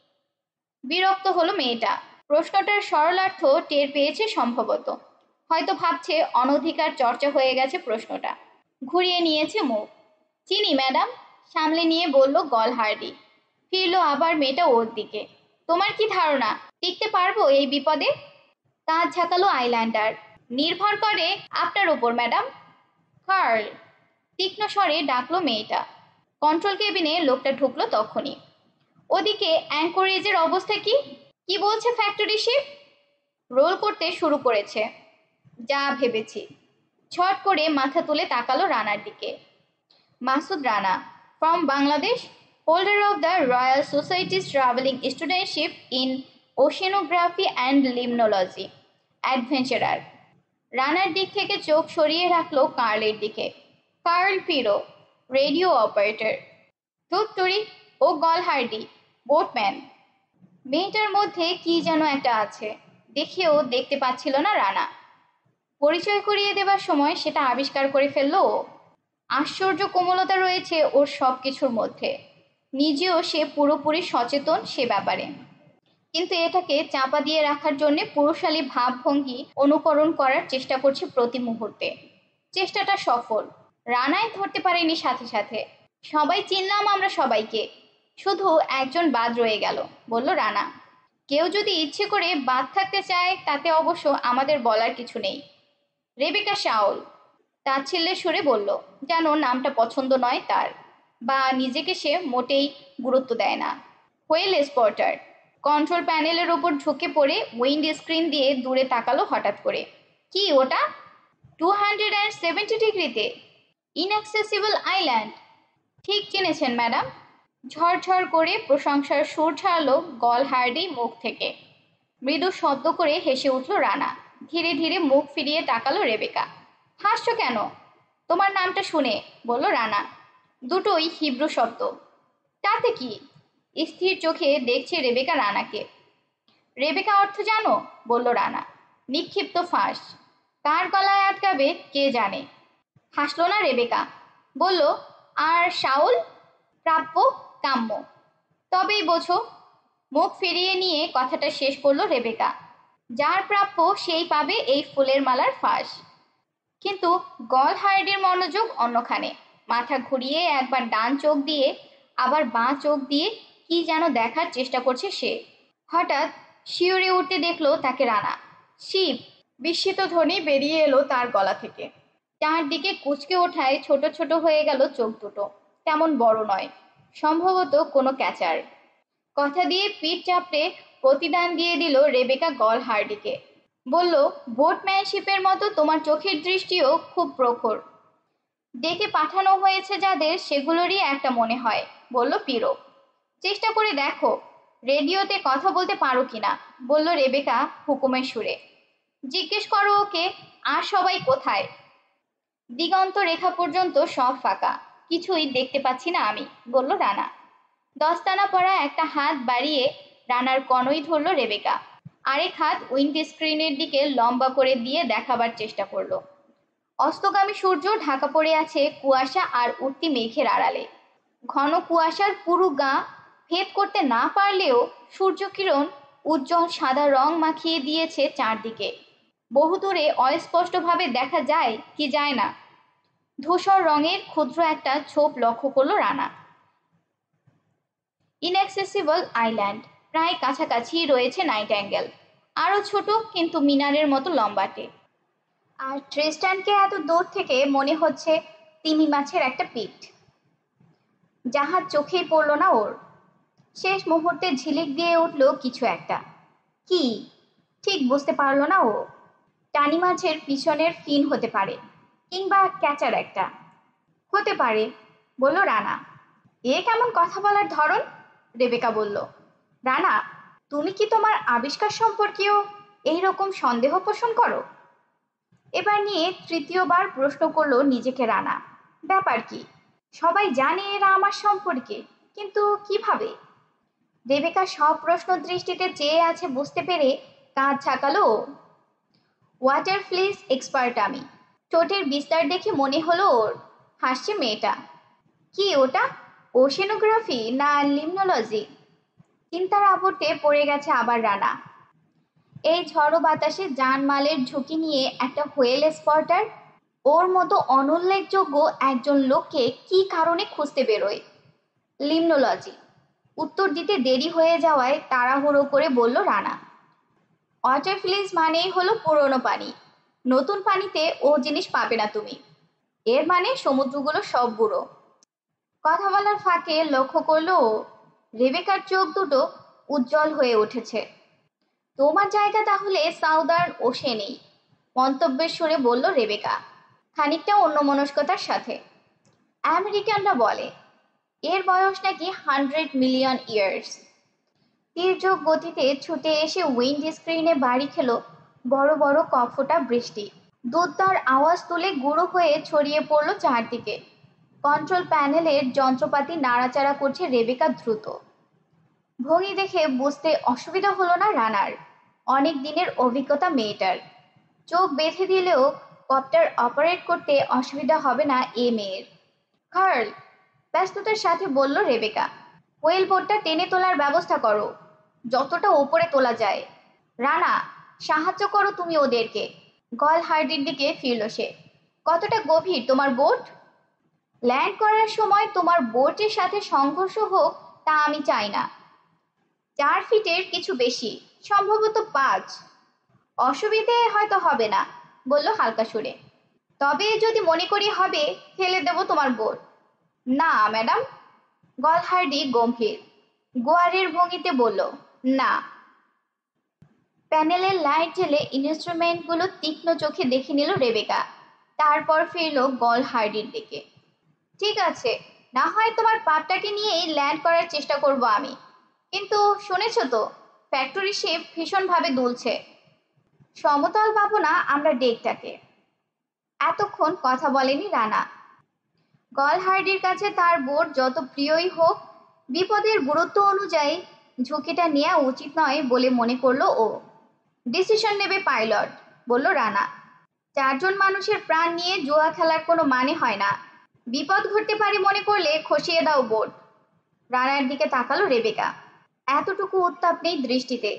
বিরক্ত হলো মেয়েটা। প্রশ্নটার সরলার্থ টের পেয়েছে সম্ভবত। হয়তো ভাবছে অনধিকার চর্চা হয়ে গেছে প্রশ্নটা। ঘুরিয়ে নিয়েছে মুখ। চিনি ম্যাডাম, সামলে নিয়ে বলল গল হার্ডি। ফিরল আবার মেয়েটা ওর দিকে। তোমার কি ধারণা টিকতে পারবো এই বিপদে? কাঁধ ঝাঁকালো আইল্যান্ডার। নির্ভর করে আপনার ওপর ম্যাডাম। কার্ল, তীক্ষ্ণ স্বরে ডাকলো মেয়েটা। কন্ট্রোল কেবিনে লোকটা ঢুকলো তখনই। ওদিকে অ্যাঙ্করেজের অবস্থা কি? কি বলছে ফ্যাক্টরি শিপ? রোল করতে শুরু করেছে। যা ভেবেছি। ছট করে মাথা তুলে তাকালো রানার দিকে। Masud Rana, from Bangladesh, holder of the Royal Society's travelling studentship in oceanography and limnology, adventurer. রানার দিক থেকে চোখ সরিয়ে রাখলো কার্লের দিকে। Carl Piro, radio operator. ধুত্তুরি, ও গল হার্ডি, বোটম্যান। মেয়েটার মধ্যে কি যেন একটা আছে, দেখেও দেখতে পাচ্ছিল না রানা। পরিচয় করিয়ে দেবার সময় সেটা আবিষ্কার করে ফেলল ও। আশ্চর্য কোমলতা রয়েছে ওর সব কিছুর মধ্যে। নিজেও সে পুরোপুরি সচেতন সে ব্যাপারে, কিন্তু এটাকে চাপা দিয়ে রাখার জন্য পুরুষালী ভাবভঙ্গি অনুকরণ করার চেষ্টা করছে প্রতি মুহূর্তে। চেষ্টাটা সফল। রানাই ধরতে পারেনি সাথে সাথে। সবাই চিনলাম আমরা সবাইকে, শুধু একজন বাদ রয়ে গেল, বলল রানা। কেউ যদি ইচ্ছে করে বাদ থাকতে চায় তাতে অবশ্য আমাদের বলার কিছু নেই। রেবেকা শাওল, তাচ্ছিল্যের সুরে বলল, যেন নামটা পছন্দ নয় তার, বা নিজেকে সে মোটেই গুরুত্ব দেয় না। Whale exporter. কন্ট্রোল প্যানেলের ওপর ঝুঁকে পড়ে উইন্ড স্ক্রিন দিয়ে দূরে তাকালো হঠাৎ করে। কি ওটা? 270 ডিগ্রিতে ইনঅ্যাক্সেসিবল আইল্যান্ড। ঠিক চিনেছেন ম্যাডাম। ঝরঝর করে প্রশংসার সুর ছাড়লো গল হার্ডি মুখ থেকে। মৃদু শব্দ করে হেসে উঠল রানা। ধীরে ধীরে মুখ ফিরিয়ে তাকালো রেবেকা। হাসছো কেন? তোমার নামটা শুনে, বলল রানা। দুটোই হিব্রু শব্দ। তাতে কি? স্থির চোখে দেখছে রেবেকা রানাকে। রেবেকা অর্থ জানো? বলল রানা। নিক্ষিপ্ত ফাঁস। কার গলায় আটকাবে কে জানে। হাসলো না রেবেকা, বলল, আর শাওল? প্রাপ্য, কাম্য। তবেই বোঝো। মুখ ফিরিয়ে নিয়ে কথাটা শেষ করলো রেবেকা। যার প্রাপ্য সেই পাবে এই ফুলের মালার ফাঁস। কিন্তু গল হার্ডির মনোযোগ অন্যখানে। মাথা ঘুরিয়ে একবার ডান চোখ দিয়ে আবার বাঁ চোখ দিয়ে কি যেন দেখার চেষ্টা করছে সে। হঠাৎ শিউরে উঠতে দেখলো তাকে রানা। শিব! বিস্মিত ধ্বনি বেরিয়ে এলো তার গলা থেকে। চারদিকে কুঁচকে ওঠায় ছোট ছোট হয়ে গেল চোখ দুটো। তেমন বড় নয়, সম্ভবত কোনো ক্যাচার। কথা দিয়ে পিঠ চাপড়ে প্রতিদান দিয়ে দিল রেবেকা গল হার্ডিকে। বলল, বোটম্যানশিপের মতো তোমার চোখের দৃষ্টিও খুব প্রখর। ডেকে পাঠানো হয়েছে যাদের সেগুলোরই একটা মনে হয়, বলল পিরো। চেষ্টা করে দেখো রেডিওতে কথা বলতে পারো কিনা, বলল রেবেকা হুকুমের সুরে। জিজ্ঞেস করো ওকে আর সবাই কোথায়। দিগন্ত রেখা পর্যন্ত সব ফাঁকা, কিছুই দেখতে পাচ্ছি না আমি, বলল রানা। দস্তানা পরা একটা হাত বাড়িয়ে রানার কনই ধরল রেবেকা। আরেক হাত উইন্ড স্ক্রিনের দিকে লম্বা করে দিয়ে দেখাবার চেষ্টা করলো। অস্তগামী সূর্য ঢাকা পড়ে আছে কুয়াশা আর উঠতি মেঘের আড়ালে। ঘন কুয়াশার পুরো গা ভেদ করতে না পারলেও সূর্যকিরণ উজ্জ্বল সাদা রং মাখিয়ে দিয়েছে চারদিকে। বহুদূরে অস্পষ্টভাবে দেখা যায় কি যায় না ধূসর রঙের ক্ষুদ্র একটা ছোপ লক্ষ্য করলো রানা। ইনঅ্যাক্সেসিবল আইল্যান্ড, প্রায় কাছাকাছি রয়েছে নাইট অ্যাঙ্গেল, আরও ছোট কিন্তু মিনারের মতো লম্বাটে। আর ট্রিস্টানকে এত দূর থেকে মনে হচ্ছে তিমি মাছের একটা পিঠ। জাহাজ চোখেই পড়ল না ওর। শেষ মুহূর্তে ঝিলিক দিয়ে উঠল কিছু একটা। কি ঠিক বুঝতে পারল না ও। টানি মাছের পিছনের ফিন হতে পারে, কিংবা ক্যাচার একটা হতে পারে, বলল রানা। এ কেমন কথা বলার ধরন? রেবেকা বলল। রানা, তুমি কি তোমার আবিষ্কার সম্পর্কেও এইরকম সন্দেহ পোষণ করো? এবার নিয়ে তৃতীয়বার প্রশ্ন করলো নিজেকে রানা। ব্যাপার কি? সবাই জানে এরা আমার সম্পর্কে, কিন্তু কিভাবে? রেবেকা সব প্রশ্ন দৃষ্টিতে চেয়ে আছে বুঝতে পেরে কাঁধ ছাকালো। ওয়াটার ফ্লিস এক্সপার্ট আমি। ঠোঁটের বিস্তার দেখে মনে হলো ওর। হাসছে মেয়েটা। কি ওটা? ওশেনোগ্রাফি না লিমনোলজি? চিন্তার আবর্তে পড়ে গেছে আবার রানা। এই ঝড়ো বাতাসে জানমালের ঝুঁকি নিয়ে একটা হোয়েল স্পটার ওর মতো অনুল্লেখযোগ্য একজন লোককে কি কারণে খুঁজতে বেরোয়? লিমনোলজি। উত্তর দিতে দেরি হয়ে যাওয়ায় তাড়াহুড়ো করে বলল রানা। ওয়াটার ফ্লিজ মানেই হলো পুরনো পানি। নতুন পানিতে ও জিনিস পাবে না তুমি। এর মানে সমুদ্রগুলো সব বুড়ো। কথা বলার ফাঁকে লক্ষ্য করলো রেবেকার চোখ দুটো উজ্জ্বল হয়ে উঠেছে। তোমার জায়গা তাহলে সাউদার্ন ওশেনেই, মন্তব্যের সুরে বলল রেবেকা, খানিকটা অন্যমনস্কতার সাথে। আমেরিকানরা বলে এর বয়স নাকি 100 মিলিয়ন ইয়ার্স। তীর্যক গতিতে ছুটে এসে উইন্ড স্ক্রিনে বাড়ি খেলো বড় বড় কফোটা বৃষ্টি। দুধদার আওয়াজ তুলে গুঁড়ো হয়ে ছড়িয়ে পড়লো চারদিকে। কন্ট্রোল প্যানেলের যন্ত্রপাতি নাড়াচাড়া করছে রেবেকা দ্রুত। ভঙ্গি দেখে বুঝতে অসুবিধা হলো না রানার। অনেক দিনের অভিজ্ঞতা মেয়েটার। চোখ বেঁধে দিলেও কপ্টার অপারেট করতে অসুবিধা হবে না এ মেয়ের। কার্ল, ব্যস্ততার সাথে বলল রেবেকা, ওয়েল বোটটা টেনে তোলার ব্যবস্থা করো, যতটা উপরে তোলা যায়। রানা, সাহায্য করো তুমি ওদেরকে। গল হার্ডির দিকে ফিরল সে। কতটা গভীর তোমার বোট? ল্যান্ড করার সময় তোমার বোটের সাথে সংঘর্ষ হোক তা আমি চাই না। 4 ফিটের কিছু বেশি, সম্ভবত 5। অসুবিধে হয়তো হবে না, বলল হালকা সুরে। তবে যদি মনে করি হবে, ফেলে দেব তোমার বোট। না ম্যাডাম। গল হার্ডি গম্ভীর গোয়ারের ভঙ্গিতে বলল, না। প্যানেলের লাইট জ্বেলে ইনস্ট্রুমেন্টগুলো তীক্ষ্ণ চোখে দেখে নিল রেবেকা। তারপর ফিরল গল হার্ডির দিকে। ঠিক আছে, না হয় তোমার পাপটাকে নিয়েই ল্যান্ড করার চেষ্টা করব আমি। কিন্তু শুনেছ তো, ফ্যাক্টরি শিপ ভীষণভাবে দুলছে। সমতল পাবো না আমরা ডেকটাকে। এতক্ষণ কথা বলেনি রানা। গল হার্ডির কাছে তার বোট যত প্রিয়ই হোক, বিপদের গুরুত্ব অনুযায়ী ঝুঁকিটা নেওয়া উচিত নয় বলে মনে করলো ও। ডিসিশন নেবে পাইলট, বলল রানা। 4 জন মানুষের প্রাণ নিয়ে জুয়া খেলার কোনো মানে হয় না। বিপদ ঘটতে পারে মনে করলে খসিয়ে দাও বোট। রানার দিকে তাকালো রেবেকা। এতটুকু উত্তাপ নেই দৃষ্টিতে।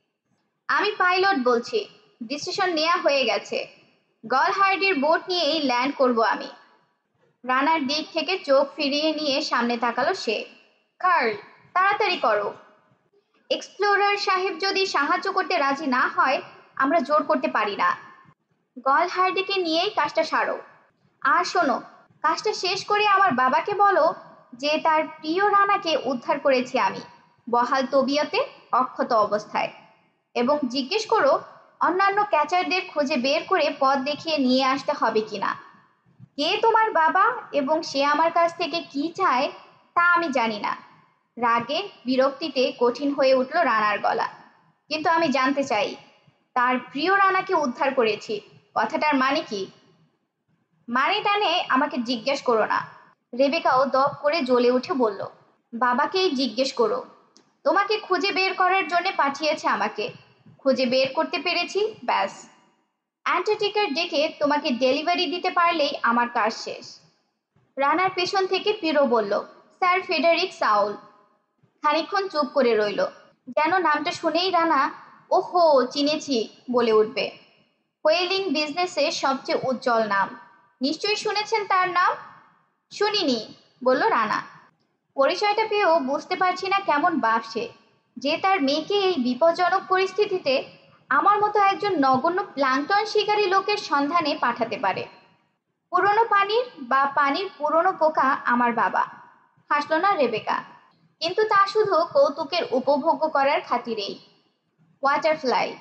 আমি পাইলট বলছি, ডিসিশন নেওয়া হয়ে গেছে। গলহার্ডির বোট নিয়েই ল্যান্ড করব আমি। রানার দিক থেকে চোখ ফিরিয়ে নিয়ে সামনে তাকালো সে। কার্ল, তাড়াতাড়ি করো। এক্সপ্লোরার সাহেব যদি সাহায্য করতে রাজি না হয়, আমরা জোর করতে পারি না। গলহার্ডিকে নিয়েই কাজটা সারো। আর শোনো, কাজটা শেষ করে আমার বাবাকে বলো যে তার প্রিয় রানাকে উদ্ধার করেছি আমি, বহাল তবিয়তে, অক্ষত অবস্থায়। এবং জিজ্ঞেস করো অন্যান্য ক্যাচারদের খুঁজে বের করে পথ দেখিয়ে নিয়ে আসতে হবে কিনা। কে তোমার বাবা এবং সে আমার কাছ থেকে কি চায় তা আমি জানি না। রাগে বিরক্তিতে কঠিন হয়ে উঠল রানার গলা। কিন্তু আমি জানতে চাই, তার প্রিয় রানাকে উদ্ধার করেছি কথাটার মানে কি? মানে টানে আমাকে জিজ্ঞেস করো না। রেবেকাও দপ করে জ্বলে উঠে বলল, বাবাকেই জিজ্ঞেস করো। তোমাকে খুঁজে বের করার জন্য পাঠিয়েছে আমাকে। খুঁজে বের করতে পেরেছি, ব্যাস। অ্যান্টার্কটিকার ডেকে তোমাকে ডেলিভারি দিতে পারলেই আমার কাজ শেষ। রানার পেছন থেকে পিরো বলল, স্যার ফ্রেডারিক সাউল। খানিকক্ষণ চুপ করে রইল, যেন নামটা শুনেই রানা ওহো চিনেছি বলে উঠবে। হোয়েলিং বিজনেসের সবচেয়ে উজ্জ্বল নাম, নিশ্চয়ই শুনেছেন তার নাম। শুনিনি, বলল রানা। পরিচয়টা পেয়েও বুঝতে পারছি না কেমন বাপ সে, যে তার মেয়েকে এই বিপজ্জনক পরিস্থিতিতে আমার মতো একজন নগণ্য প্লাঙ্কটন শিকারী লোকের সন্ধানে পাঠাতে পারে। পুরনো পানির বা পানির পুরনো পোকা আমার বাবা। হাসল না রেবেকা, কিন্তু তা শুধু কৌতুকের উপভোগ্য করার খাতিরেই। ওয়াটারফ্লাই।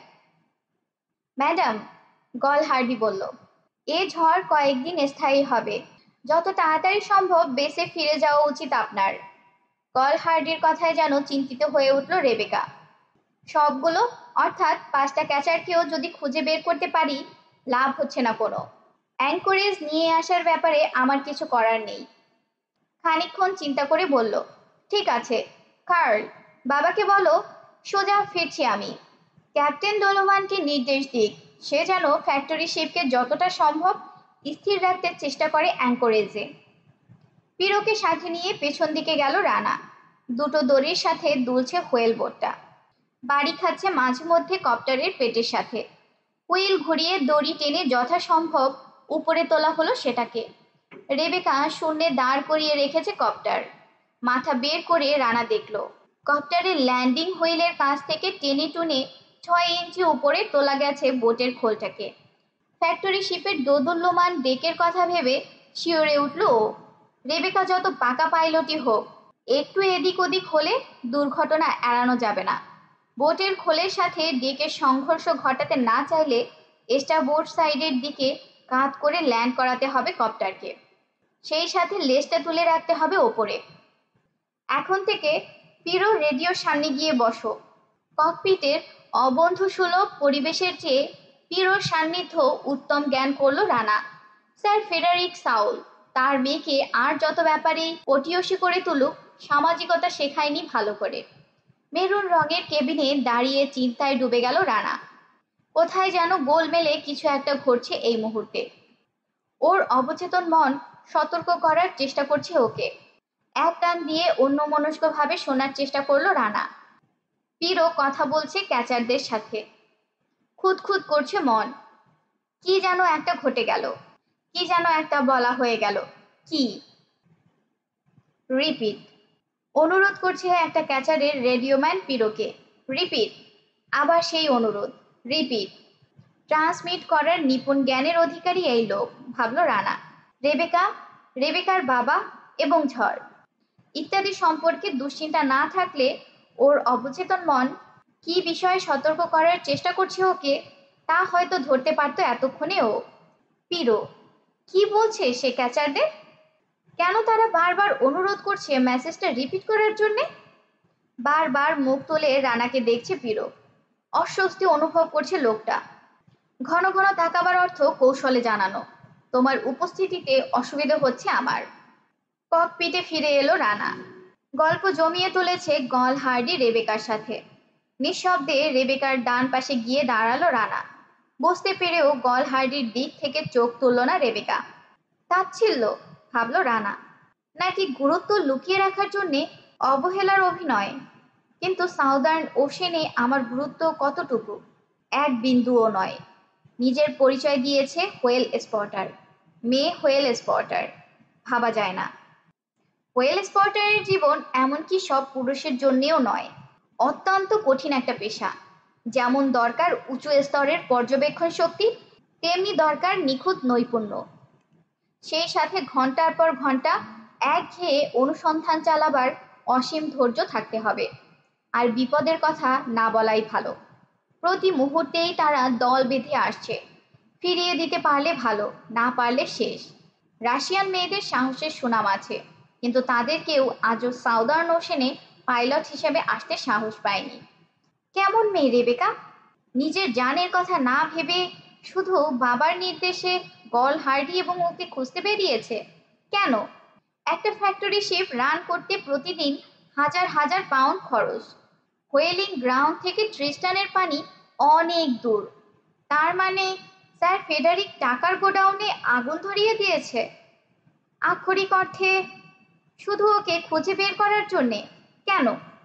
ম্যাডাম, গলহার্ডি বলল, এ ঝড় কয়েকদিন স্থায়ী হবে। যত তাড়াতাড়ি সম্ভব বেসে ফিরে যাওয়া উচিত আপনার। গলহার্ডির কথায় যেন চিন্তিত হয়ে উঠল রেবেকা। সবগুলো, অর্থাৎ 5টা ক্যাচারকেও যদি খুঁজে বের করতে পারি, লাভ হচ্ছে না কোনো। অ্যাঙ্করেজ নিয়ে আসার ব্যাপারে আমার কিছু করার নেই। খানিকক্ষণ চিন্তা করে বলল, ঠিক আছে কার্ল, বাবাকে বলো সোজা ফিরছি আমি। ক্যাপ্টেন ডোলোভানকে নির্দেশ দিক সে যেন ফ্যাক্টরি শিপকে যতটা সম্ভব স্থির রাখতে চেষ্টা করে অ্যাঙ্করেজে। পিরোকে সাথে নিয়ে পেছন দিকে গেল রানা। দুটো দড়ির সাথে দুলছে হুইল বোটটা। বাড়ি খাচ্ছে মাঝে মধ্যে কপ্টারের পেটের সাথে। হুইল ঘুরিয়ে দড়ি টেনে যথাসম্ভব উপরে তোলা হলো সেটাকে। রেবেকা শূন্যে দাঁড় করিয়ে রেখেছে কপ্টার। মাথা বের করে রানা দেখল কপ্টারের ল্যান্ডিং হুইলের কাছ থেকে টেনে টুনে 6 ইঞ্চি উপরে তোলা গেছে বোটের খোলটাকে। ফ্যাক্টরি শিপের দোদুল্যমান ডেকের কথা ভেবে শিওরে উঠল ও। রেবেকা যত পাকা পাইলটই হোক, একটু এদিক ওদিক হলে দুর্ঘটনা এড়ানো যাবে না। বোটের খোলের সাথে ডেকের সংঘর্ষ ঘটাতে না চাইলে স্টারবোর্ড সাইডের দিকে কাত করে ল্যান্ড করাতে হবে কপ্টারকে। সেই সাথে লেজটা তুলে রাখতে হবে ওপরে। এখন থেকে পিরো রেডিওর সামনে গিয়ে বসো। ককপিটের অবন্ধুসুলভ পরিবেশের চেয়ে পিরোর সান্নিধ্য উত্তম জ্ঞান করল রানা। স্যার ফ্রেডারিক সাউল তার মেয়েকে আর যত ব্যাপারেই পটিয়সী করে তুলুক, সামাজিকতা শেখায়নি ভালো করে। মেরুন রঙের কেবিনে দাঁড়িয়ে চিন্তায় ডুবে গেল রানা। কোথায় যেন গোলমেলে কিছু একটা ঘটছে এই মুহূর্তে। ওর অবচেতন মন সতর্ক করার চেষ্টা করছে ওকে। এক কান দিয়ে অন্যমনস্কভাবে শোনার চেষ্টা করলো রানা। পিরো কথা বলছে ক্যাচারদের সাথে। খুঁতখুত করছে মন। কি যেন একটা ঘটে গেল, কি যেন একটা বলা হয়ে গেল। কি? রিপিট। অনুরোধ করছে একটা ক্যাচারের রেডিওম্যান পিরোকে। রিপিট। আবার সেই অনুরোধ। রিপিট। ট্রান্সমিট করার নিপুণ জ্ঞানের অধিকারী এই লোক, ভাবল রানা। রেবেকা, রেবেকার বাবা এবং ঝড় ইত্যাদি সম্পর্কে দুশ্চিন্তা না থাকলে ওর অবচেতন মন কি বিষয়ে সতর্ক করার চেষ্টা করছে ওকে, তা হয়তো ধরতে পারতো এতক্ষণে ও। পিরো কি বলছে সে ক্যাচারদের? কেন তারা বারবার অনুরোধ করছে মেসেজটা রিপিট করার জন্যে? বারবার মুখ তুলে রানাকে দেখছে পিরো। অস্বস্তি অনুভব করছে লোকটা। ঘন ঘন তাকাবার অর্থ কৌশলে জানানো, তোমার উপস্থিতিতে অসুবিধা হচ্ছে আমার। ককপিটে ফিরে এলো রানা। গল্প জমিয়ে তুলেছে গলহার্ডি রেবেকার সাথে। নিঃশব্দে রেবেকার ডান পাশে গিয়ে দাঁড়ালো রানা। বুঝতে পেরেও গলহার্ডির দিক থেকে চোখ তুলল না রেবেকা। তাচ্ছিল্য, ভাবল রানা, নাকি গুরুত্ব লুকিয়ে রাখার জন্যে অবহেলার অভিনয়? কিন্তু সাউদার্ন ওশেনে আমার গুরুত্ব কতটুকু? এক বিন্দুও নয়। নিজের পরিচয় দিয়েছে হোয়েল স্পটার, মেয়ে হোয়েল স্পটার। ভাবা যায় না। হোয়েল স্পটারের জীবন এমনকি সব পুরুষের জন্যেও নয়। অত্যন্ত কঠিন একটা পেশা। যেমন দরকার উঁচু স্তরের পর্যবেক্ষণ শক্তি, তেমনি দরকার নিখুঁত নৈপুণ্য। সেই সাথে ঘন্টার পর ঘন্টা একঘেয়ে অনুসন্ধান চালাবার অসীম ধৈর্য থাকতে হবে। আর বিপদের কথা না বলাই ভালো। প্রতি মুহূর্তেই তারা দল বেঁধে আসছে। ফিরিয়ে দিতে পারলে ভালো, না পারলে শেষ। রাশিয়ান মেয়েদের সাহসের সুনাম আছে, কিন্তু তাদের কেউ আজও সাউদার্ন ওশেনে পাইলট হিসেবে আসতে সাহস পায়নি। কেমন মেয়ে রেবেকা? নিজের জানের কথা না ভেবে শুধু বাবার নির্দেশে গল হার্ডি এবং ওকে খুঁজতে বেরিয়েছে। কেন? একটা ফ্যাক্টরি শিপ রান করতে প্রতিদিন হাজার হাজার পাউন্ড খরচ। হোয়েলিং গ্রাউন্ড থেকে ট্রিস্টানের পানি অনেক দূর। তার মানে স্যার ফেডারিক টাকার গোডাউনে আগুন ধরিয়ে দিয়েছে। আক্ষরিক অর্থে শুধু ওকে খুঁজে বের করার জন্যে। কেন?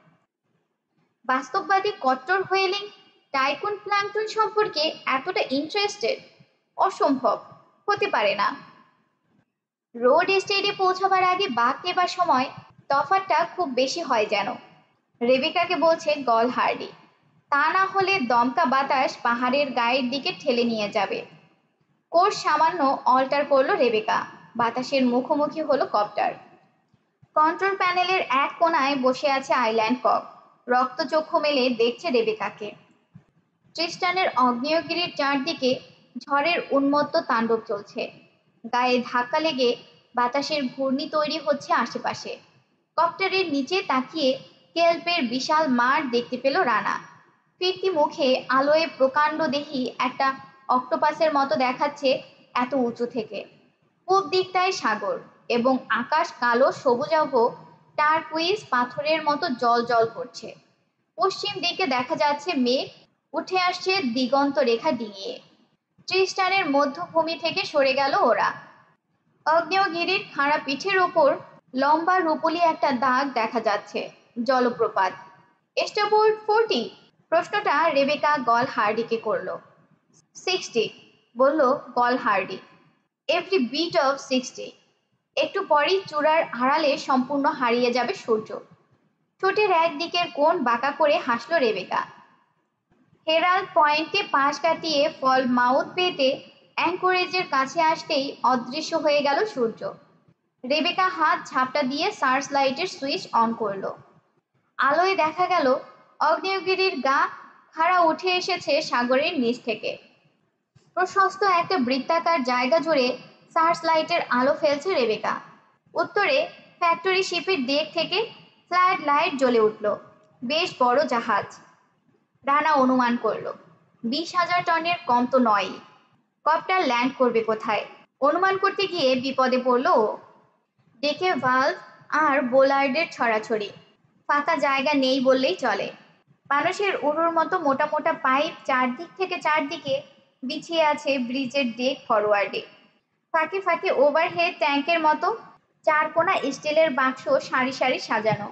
বাস্তববাদী কট্টর হোয়েলিং টাইকুন প্ল্যাঙ্কটন সম্পর্কে এতটা ইন্টারেস্টেড? অসম্ভব, হতে পারে না। রোড স্টেটে পৌঁছাবার আগে বাঘ নেবার সময় তফাৎটা খুব বেশি হয় যেন। রেবেকাকে বলছে গল হার্ডি। তা না হলে দমকা বাতাস পাহাড়ের গায়ের দিকে ঠেলে নিয়ে যাবে। কোর্স সামান্য অল্টার করলো রেবেকা। বাতাসের মুখোমুখি হলো কপ্টার। কন্ট্রোল প্যানেলের এক কোণায় বসে আছে আইল্যান্ড কক। রক্তচক্ষু মেলে দেখছে রেবেকাকে। ট্রিস্টানের আগ্নেয়গিরির চারদিকে ঝড়ের উন্মত্ত তাণ্ডব চলছে। গায়ে ধাক্কা লেগে বাতাসের ঘূর্ণি তৈরি হচ্ছে আশেপাশে। কপ্টারের নিচে তাকিয়ে কেল্পের বিশাল মাঠ দেখতে পেল রানা। ফিরতি মুখে আলোয় প্রকাণ্ড দেহি একটা অক্টোপাসের মতো দেখাচ্ছে এত উঁচু থেকে। পূব দিকটায় সাগর এবং আকাশ কালো সবুজাভ টারকুইজ পাথরের মতো জল জল করছে। পশ্চিম দিকে দেখা যাচ্ছে মেঘ উঠে আসছে দিগন্ত রেখা ডিঙিয়ে। ট্রিস্টানের মধ্যভূমি থেকে সরে গেল ওরা। আগ্নেয়গিরির খাড়া পিঠের ওপর লম্বা রূপলি একটা দাগ দেখা যাচ্ছে। জলপ্রপাত। স্টারবোর্ড 40? প্রশ্নটা রেবেকা গল হার্ডিকে করল। 60, বলল Gall Hardy. Every bit of 60। একটু পরেই চূড়ার আড়ালে সম্পূর্ণ হারিয়ে যাবে সূর্য। ঠোঁটের একদিকের কোণ বাঁকা করে হাসল রেবেকা। হেরাল্ড পয়েন্টকে পাশ কাটিয়ে ফল মাউথ বেতে অ্যাঙ্করেজের কাছে আসতেই অদৃশ্য হয়ে গেল সূর্য। রেবেকা হাত ঝাপটা দিয়ে সার্চ লাইটের সুইচ অন করল। আলোয় দেখা গেল আগ্নেয়গিরির গা খাড়া উঠে এসেছে সাগরের নিচ থেকে। প্রশস্ত একটা বৃত্তাকার জায়গা জুড়ে সার্চ লাইটের আলো ফেলছে রেবেকা। উত্তরে ফ্যাক্টরি শিপের ডেক থেকে ফ্ল্যাড লাইট জ্বলে উঠল। বেশ বড় জাহাজ। রানা অনুমান করল 20,000 টনের কম তো নয়ই। কপ্টার ল্যান্ড করবে কোথায়? অনুমান করতে গিয়ে বিপদে পড়ল ও। ডেকে ভালভ আর বোলার্ডের ছড়াছড়ি। ফাঁকা জায়গা নেই বললেই চলে। মানুষের উড়ুর মতো মোটা মোটা পাইপ চারদিক থেকে চারদিকে বিছিয়ে আছে ব্রিজের ডেক ফরওয়ার্ডে। ফাঁকে ফাঁকে ওভারহেড ট্যাঙ্কের মতো চারকোনা স্টিলের বাক্স সারি সারি সাজানো।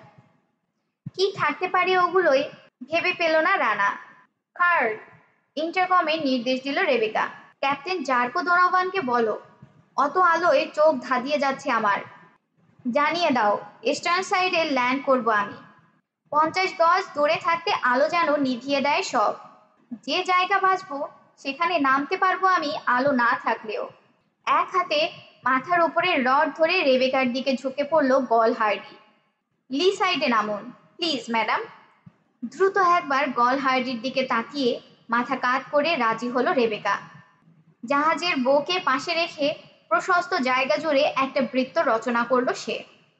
কি থাকতে পারে ওগুলোই ভেবে পেল না রানা। কার্ল, ইন্টারকমে নির্দেশ দিল রেবেকা। ক্যাপ্টেন জার্কো দোনোভানকে বলো, অত আলোয় চোখ ধাঁধিয়ে যাচ্ছে আমার। জানিয়ে দাও ইস্টার্ন সাইডে ল্যান্ড করব আমি। 50 গজ দূরে থাকতে আলো যেন নিভিয়ে দেয় সব। যে জায়গা বাঁচবো সেখানে নামতে পারবো আমি আলো না থাকলেও। এক হাতে মাথার উপরে রড ধরে রেবেকার দিকে ঝুঁকে পড়ল গল হার্ডি। লি সাইডে নামুন প্লিজ ম্যাডাম। দ্রুত একবার গল হার্ডির দিকে তাকিয়ে মাথা কাত করে রাজি হলো রেবেকা। জাহাজের বউকে পাশে রেখে প্রশস্ত জায়গা জুড়ে একটা বৃত্ত রচনা করলো সে।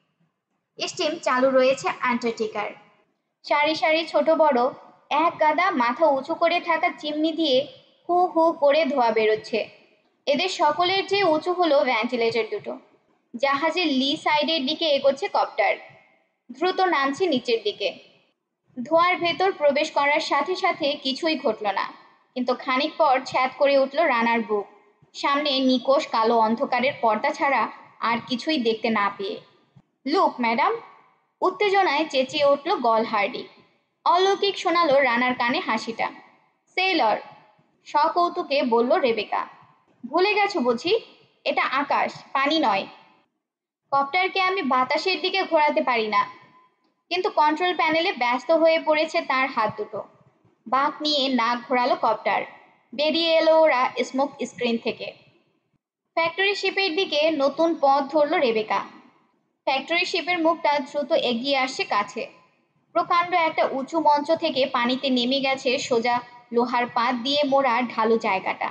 স্টিম চালু রয়েছে অ্যান্টার্কটিকার। সারি সারি ছোট বড় এক গাদা মাথা উঁচু করে থাকা চিমনি দিয়ে হু হু করে ধোঁয়া বেরোচ্ছে। এদের সকলের যে উঁচু হলো ভেন্টিলেটর দুটো। জাহাজের লি সাইডের দিকে এগোচ্ছে কপ্টার। দ্রুত নামছে নিচের দিকে। ধোঁয়ার ভেতর প্রবেশ করার সাথে সাথে কিছুই ঘটল না, কিন্তু খানিক পর ছ্যাদ করে উঠল রানার বুক। সামনে নিকোষ কালো অন্ধকারের পর্দা ছাড়া আর কিছুই দেখতে না পেয়ে। লুক ম্যাডাম, উত্তেজনায় চেঁচিয়ে উঠল গল হার্ডি। অলৌকিক শোনালো রানার কানে হাসিটা। সেলর, সকৌতুকে বলল রেবেকা। ভুলে গেছো বুঝি? এটা আকাশ, পানি নয়। কপ্টারকে আমি বাতাসের দিকে ঘোরাতে পারি না। কিন্তু কন্ট্রোল প্যানেলে ব্যস্ত হয়ে পড়েছে তার হাত দুটো। বাঁক নিয়ে নাক ঘোরালো কপ্টার। বেরিয়ে এলো ওরা স্মোক স্ক্রিন থেকে। ফ্যাক্টরি শিপের দিকে নতুন পথ ধরল রেবেকা। ফ্যাক্টরি শিপের মুখটা দ্রুত এগিয়ে আসছে কাছে। প্রকাণ্ড একটা উঁচু মঞ্চ থেকে পানিতে নেমে গেছে সোজা লোহার পাত দিয়ে মোড়া ঢালু জায়গাটা।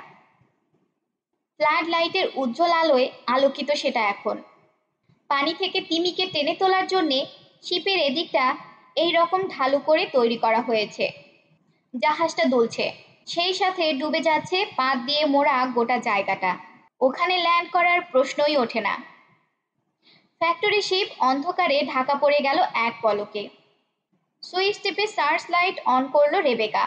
ফ্লাড লাইটের উজ্জ্বল আলোয় আলোকিত সেটা এখন। পানি থেকে তিমিকে টেনে তোলার জন্যে শিপের এদিকটা এই রকম ঢালু করে তৈরি করা হয়েছে। জাহাজটা দুলছে, সেই সাথে ডুবে যাচ্ছে পাত দিয়ে মোড়া গোটা জায়গাটা। ওখানে ল্যান্ড করার প্রশ্নই ওঠে না। ফ্যাক্টরি শিপ অন্ধকারে ঢাকা পড়ে গেল এক পলকে। সুইচ টিপে সার্চ লাইট অন করলো রেবেকা।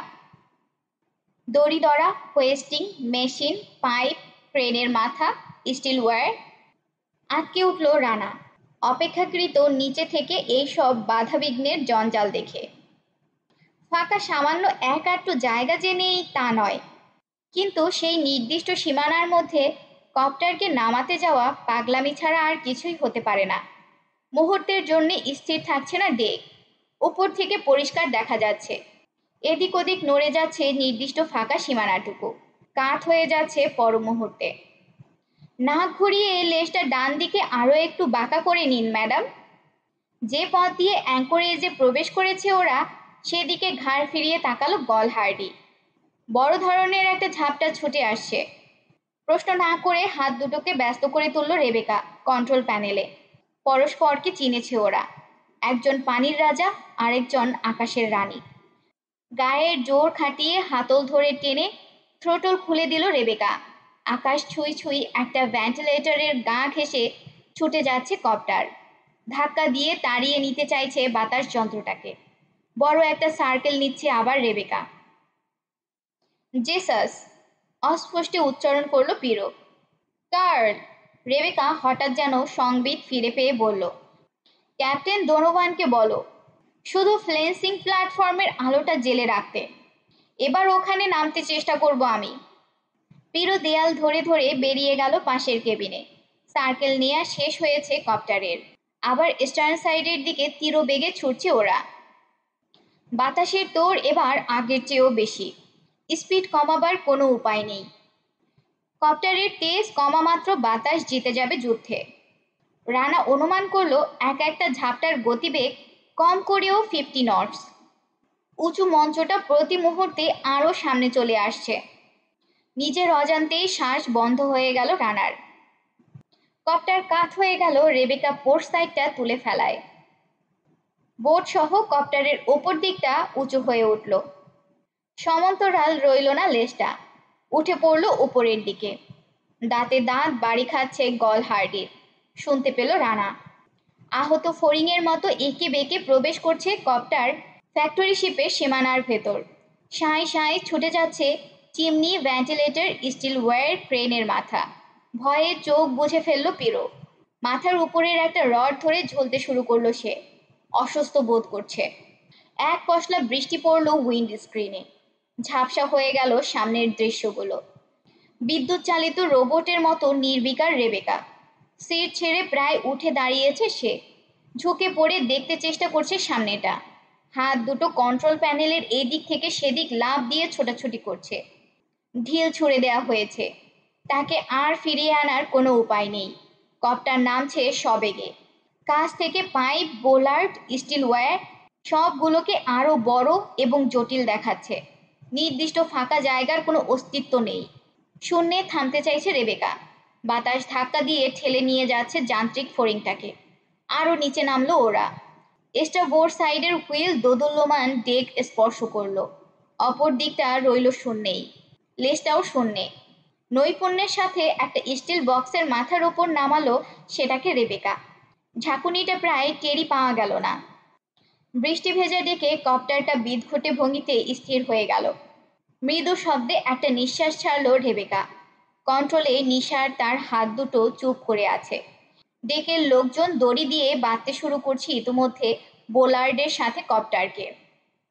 দড়ি ধরা, হোয়েস্টিং মেশিন, পাইপ, ক্রেনের মাথা, স্টিল ওয়্যার। আটকে উঠল রানা অপেক্ষাকৃত নিচে থেকে এই সব বাধাবিঘ্নের জঞ্জাল দেখে। ফাঁকা সামান্য এক আধটু জায়গা যে নেই তা নয়, কিন্তু সেই নির্দিষ্ট সীমানার মধ্যে কপ্টারকে নামাতে যাওয়া পাগলামি ছাড়া আর কিছুই হতে পারে না। মুহূর্তের জন্য স্থির থাকছে না ডেক। উপর থেকে পরিষ্কার দেখা যাচ্ছে। এদিক ওদিক নড়ে যাচ্ছে নির্দিষ্ট ফাঁকা সীমানাটুকু। কাত হয়ে যাচ্ছে পর মুহূর্তে। নাক ঘুরিয়ে লেজটা ডান দিকে আরও একটু বাঁকা করে নিন ম্যাডাম। যে পথ দিয়ে অ্যাঙ্করেজে প্রবেশ করেছে ওরা, সেদিকে ঘাড় ফিরিয়ে তাকালো গল হার্ডি। বড় ধরনের একটা ঝাপটা ছুটে আসছে। প্রশ্ন না করে হাত দুটোকে ব্যস্ত করে তুলল রেবেকা কন্ট্রোল প্যানেলে। পরস্পরকে চিনেছে ওরা। একজন পানির রাজা, আরেকজন আকাশের রানী। গায়ের জোর খাটিয়ে হাতল ধরে টেনে থ্রোটল খুলে দিল রেবেকা। আকাশ ছুঁই ছুঁই একটা ভেন্টিলেটরের গা ঘেঁষে ছুটে যাচ্ছে কপ্টার। ধাক্কা দিয়ে তাড়িয়ে নিতে চাইছে বাতাস যন্ত্রটাকে। বড় একটা সার্কেল নিচ্ছে আবার রেবেকা। জেসাস, অস্পষ্টে উচ্চারণ করলো পিরো। কার্ল, রেবেকা হঠাৎ যেন সংবিত ফিরে পেয়ে বলল। ক্যাপ্টেন ডোনোভানকে বলো শুধু ফ্লেন্সিং প্ল্যাটফর্মের আলোটা জেলে রাখতে। এবার ওখানে নামতে চেষ্টা করব আমি। পিরো দেয়াল ধরে ধরে বেরিয়ে গেল পাশের কেবিনে। সার্কেল নেওয়া শেষ হয়েছে কপ্টারের। আবার স্টার্ন সাইডের দিকে তীরবেগে ছুটছে ওরা। বাতাসের তোড় এবার আগের চেয়েও বেশি। স্পিড কমাবার কোনো উপায় নেই। কপ্টারের তেজ কমা মাত্র বাতাস জিতে যাবে যুদ্ধে। রানা অনুমান করলো এক একটা ঝাপটার গতিবেগ কম করেও 50 নটস। উঁচু মঞ্চটা প্রতি মুহূর্তে আরও সামনে চলে আসছে। নিজের অজান্তেই শ্বাস বন্ধ হয়ে গেল রানার। কপ্টার কাত হয়ে গেল রেবেকা পোর্ট সাইডটা তুলে ফেলায়। বোট সহ কপ্টারের ওপর দিকটা উঁচু হয়ে উঠল। সমান্তরাল রইল না লেজটা, উঠে পড়ল উপরের দিকে। দাঁতে দাঁত বাড়ি খাচ্ছে গল হার্ডির। শুনতে পেল রানা। আহত ফড়িংয়ের মতো এঁকে বেঁকে প্রবেশ করছে কপ্টার ফ্যাক্টরি শিপের সীমানার ভেতর। সাঁই সাঁই ছুটে যাচ্ছে চিমনি, ভেন্টিলেটর, স্টিল ওয়্যার, ক্রেনের মাথা। ভয়ে চোখ বুজে ফেলল পিরো। মাথার উপরের একটা রড ধরে ঝুলতে শুরু করলো সে। অসুস্থ বোধ করছে। এক পশলা বৃষ্টি পড়ল উইন্ড স্ক্রিনে। ঝাপসা হয়ে গেল সামনের দৃশ্যগুলো। বিদ্যুৎ চালিত রোবটের মতো নির্বিকার রেবেকা। সিট ছেড়ে প্রায় উঠে দাঁড়িয়েছে সে। ঝুঁকে পড়ে দেখতে চেষ্টা করছে সামনেটা। হাত দুটো কন্ট্রোল প্যানেলের এদিক থেকে সেদিক লাফ দিয়ে ছোটাছুটি করছে। ঢিল ছুড়ে দেওয়া হয়েছে। তাকে আর ফিরিয়ে আনার কোনো উপায় নেই। কপ্টার নামছে সবেগে। কাছ থেকে পাইপ, বোলার্ড, স্টিল ওয়্যার সবগুলোকে আরও বড় এবং জটিল দেখাচ্ছে। নির্দিষ্ট ফাঁকা জায়গার কোনো অস্তিত্ব নেই। শূন্যে থামতে চাইছে রেবেকা। বাতাস ধাক্কা দিয়ে ঠেলে নিয়ে যাচ্ছে যান্ত্রিক ফড়িংটাকে। আরও নিচে নামলো ওরা। স্টারবোর্ড সাইডের হুইল দোদুল্যমান ডেক স্পর্শ করল। অপর দিকটা রইল শূন্যেই। লেজটাও শূন্যে। নৈপুণ্যের সাথে একটা স্টিল বক্সের মাথার ওপর নামালো সেটাকে রেবেকা। ঝাঁকুনিটা প্রায় টেরই পাওয়া গেল না। বৃষ্টি ভেজা ডেকে কপ্টারটা বিদঘটে ভঙ্গিতে স্থির হয়ে গেল। মৃদু শব্দে একটা নিঃশ্বাস ছাড়ল রেবেকা। কন্ট্রোলে নিশার তার হাত দুটো চুপ করে আছে। ডেকের লোকজন দড়ি দিয়ে বাঁধতে শুরু করছে ইতিমধ্যে বোলার্ডের সাথে কপ্টারকে।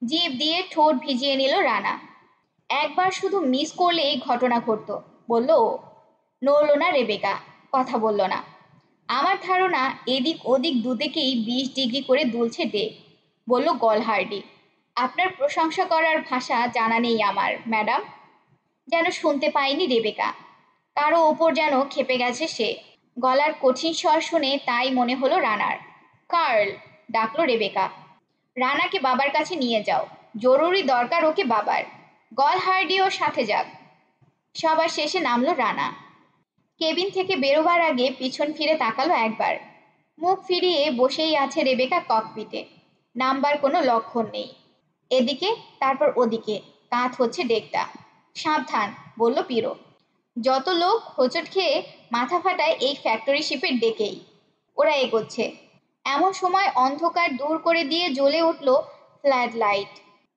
জিভ দিয়ে ঠোঁট ভিজিয়ে নিল রানা। একবার শুধু মিস করলে এই ঘটনা ঘটতো, বলল ও। নড়ল না রেবেকা, কথা বলল না। আমার ধারণা এদিক ওদিক দুদিকেই 20 ডিগ্রি করে দুলছে ডে, বলল গলহার্ডি। আপনার প্রশংসা করার ভাষা জানা নেই আমার, ম্যাডাম। যেন শুনতে পায়নি রেবেকা। কারো ওপর যেন খেপে গেছে সে। গলার কঠিন স্বর শুনে তাই মনে হলো রানার। কার্ল, ডাকলো রেবেকা। রানাকে বাবার কাছে নিয়ে যাও, জরুরি দরকার ওকে বাবার। গলহার্ডিও সাথে যাক। সবার শেষে নামলো রানা। কেবিন থেকে বেরোবার আগে পিছন ফিরে তাকালো একবার। মুখ ফিরিয়ে বসেই আছে রেবেকা ককপিটে। নামবার কোনো লক্ষণ নেই। এদিকে তারপর ওদিকে কাঁধ হচ্ছে ডেকটা। সাবধান, বলল পিরো। যত লোক হোঁচট খেয়ে মাথা ফাটায় এই ফ্যাক্টরি শিপের ডেকেই। ওরা এগোচ্ছে। এমন সময় অন্ধকার দূর করে দিয়ে জ্বলে উঠল ফ্ল্যাড লাইট।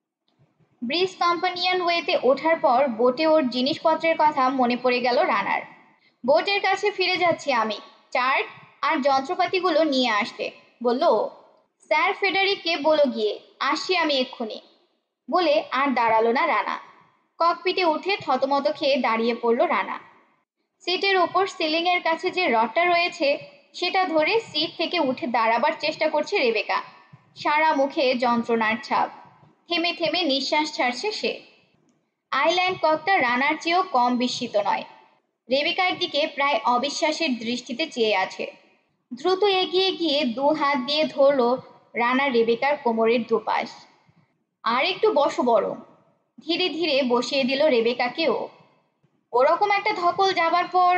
ব্রিজ কম্পানিয়ন ওয়েতে ওঠার পর বোটে ওর জিনিসপত্রের কথা মনে পড়ে গেল রানার। বোটের কাছে ফিরে যাচ্ছি আমি, চার্ট আর যন্ত্রপাতিগুলো নিয়ে আসতে, বলল ও। স্যার ফেডারিককে বলো গিয়ে, আসছি আমি এক্ষুনি, বলে আর দাঁড়ালো না রানা। ককপিটে উঠে থতমত খেয়ে দাঁড়িয়ে পড়ল রানা। সিটের ওপর সিলিংয়ের কাছে যে রডটা রয়েছে সেটা ধরে সিট থেকে উঠে দাঁড়াবার চেষ্টা করছে রেবেকা। সারা মুখে যন্ত্রণার ছাপ। থেমে থেমে নিঃশ্বাস ছাড়ছে সে। আইল্যান্ড ককটা রানার চেয়েও কম বিস্মিত নয়। রেবেকার দিকে প্রায় অবিশ্বাসের দৃষ্টিতে চেয়ে আছে। দ্রুত এগিয়ে গিয়ে 2 হাত দিয়ে ধরল রানা রেবেকার কোমরের দুপাশ। আর একটু বসো বরং। ধীরে ধীরে বসিয়ে দিল রেবেকাকেও। ওরকম একটা ধকল যাবার পর।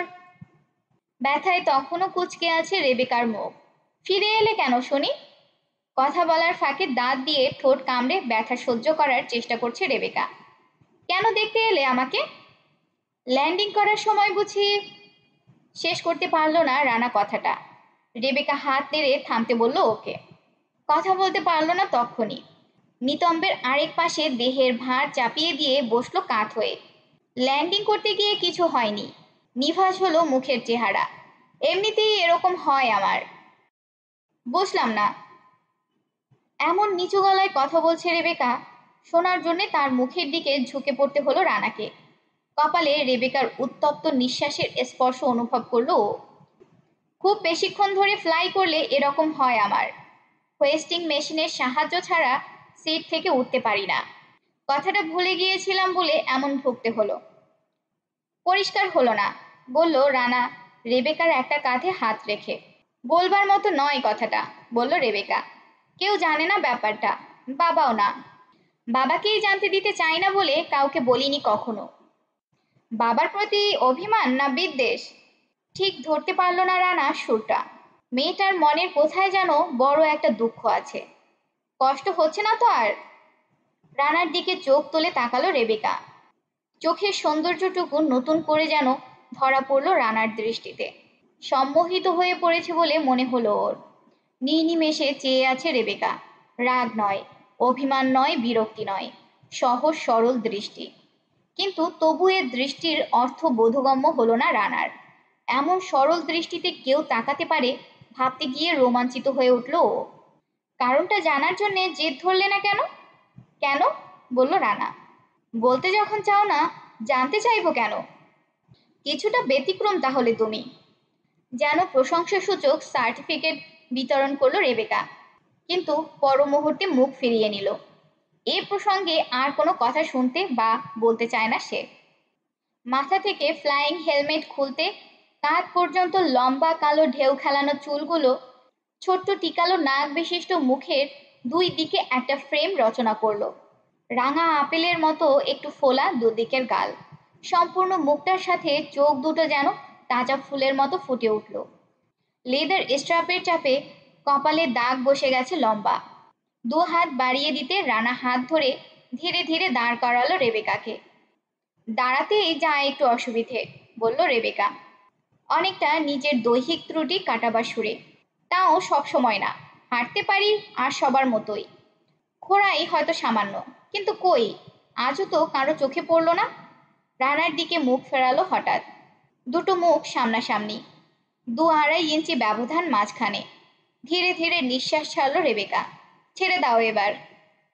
ব্যথায় তখনও কুঁচকে আছে রেবেকার মুখ। ফিরে এলে কেন শুনি? কথা বলার ফাঁকে দাঁত দিয়ে ঠোঁট কামড়ে ব্যথা সহ্য করার চেষ্টা করছে রেবেকা। কেন দেখতে এলে আমাকে? ল্যান্ডিং করার সময় বুঝি? শেষ করতে পারল না রানা কথাটা। রেবেকা হাত নেড়ে থামতে বলল ওকে। কথা বলতে পারল না তখনই। নিতম্বের আরেক পাশে দেহের ভার চাপিয়ে দিয়ে বসলো কাত হয়ে। ল্যান্ডিং করতে গিয়ে কিছু হয়নি। নিভাজ হলো মুখের চেহারা। এমনিতেই এরকম হয় আমার। বুঝলাম না। এমন নিচু গলায় কথা বলছে রেবেকা, শোনার জন্য তার মুখের দিকে ঝুঁকে পড়তে হলো রানাকে। কপালে রেবেকার উত্তপ্ত নিঃশ্বাসের স্পর্শ অনুভব করলো ও। খুব বেশিক্ষণ ধরে ফ্লাই করলে এরকম হয় আমার। হোয়েস্টিং মেশিনের সাহায্য ছাড়া সিট থেকে উঠতে পারি না। কথাটা ভুলে গিয়েছিলাম বলে এমন ভুগতে হলো। পরিষ্কার হলো না, বলল রানা রেবেকার একটা কাঁধে হাত রেখে। বলবার মতো নয় কথাটা, বলল রেবেকা। কেউ জানে না ব্যাপারটা, বাবাও না। বাবাকেই জানতে দিতে চাই না বলে কাউকে বলিনি কখনো। বাবার প্রতি অভিমান না বিদ্বেষ? ঠিক ধরতে পারল না রানা সুরটা। মেয়েটার মনের কোথায় যেন বড় একটা দুঃখ আছে। কষ্ট হচ্ছে না তো আর? রানার দিকে চোখ তুলে তাকালো রেবেকা। চোখের সৌন্দর্যটুকু নতুন করে যেন ধরা পড়ল রানার দৃষ্টিতে। সম্মোহিত হয়ে পড়েছে বলে মনে হলো ওর। নির্নিমেষে চেয়ে আছে রেবেকা। রাগ নয়, অভিমান নয়, বিরক্তি নয়, সহজ সরল দৃষ্টি। কিন্তু তবু এর দৃষ্টির অর্থ বোধগম্য হলো না রানার। এমন সরল দৃষ্টিতে কেউ তাকাতে পারে ভাবতে গিয়ে রোমাঞ্চিত হয়ে উঠল ও। কারণটা জানার জন্যে জেদ ধরলে না কেন? কেন? বলল রানা। বলতে যখন চাও না, জানতে চাইবো কেন? কিছুটা ব্যতিক্রম তাহলে তুমি। যেন প্রশংসাসূচক সার্টিফিকেট বিতরণ করলো রেবেকা, কিন্তু পর মুহূর্তে মুখ ফিরিয়ে নিল। এ প্রসঙ্গে আর কোনো কথা শুনতে বা বলতে চায় না সে। মাথা থেকে ফ্লাইং হেলমেট খুলতে কাঁধ পর্যন্ত লম্বা কালো ঢেউ খেলানো চুলগুলো ছোট্ট টিকালো নাক বিশিষ্ট মুখের 2 দিকে একটা ফ্রেম রচনা করলো। রাঙা আপেলের মতো একটু ফোলা দুদিকের গাল। সম্পূর্ণ মুখটার সাথে চোখ দুটো যেন তাজা ফুলের মতো ফুটে উঠল। লেদার স্ট্রাপের চাপে কপালে দাগ বসে গেছে লম্বা। 2 হাত বাড়িয়ে দিতে রানা হাত ধরে ধীরে ধীরে দাঁড় করালো রেবেকাকে। দাঁড়াতেই যা একটু অসুবিধে, বলল রেবেকা অনেকটা নিজের দৈহিক ত্রুটি কাটাবার সুরে। তাও সব সময় না, হাঁটতে পারি আর সবার মতোই। খোঁড়াই হয়তো সামান্য, কিন্তু কই আজও তো কারো চোখে পড়ল না। রানার দিকে মুখ ফেরালো হঠাৎ। দুটো মুখ সামনাসামনি, 2-2.5 ইঞ্চি ব্যবধান মাঝখানে। ধীরে ধীরে নিঃশ্বাস ছাড়ল রেবেকা। ছেড়ে দাও এবার।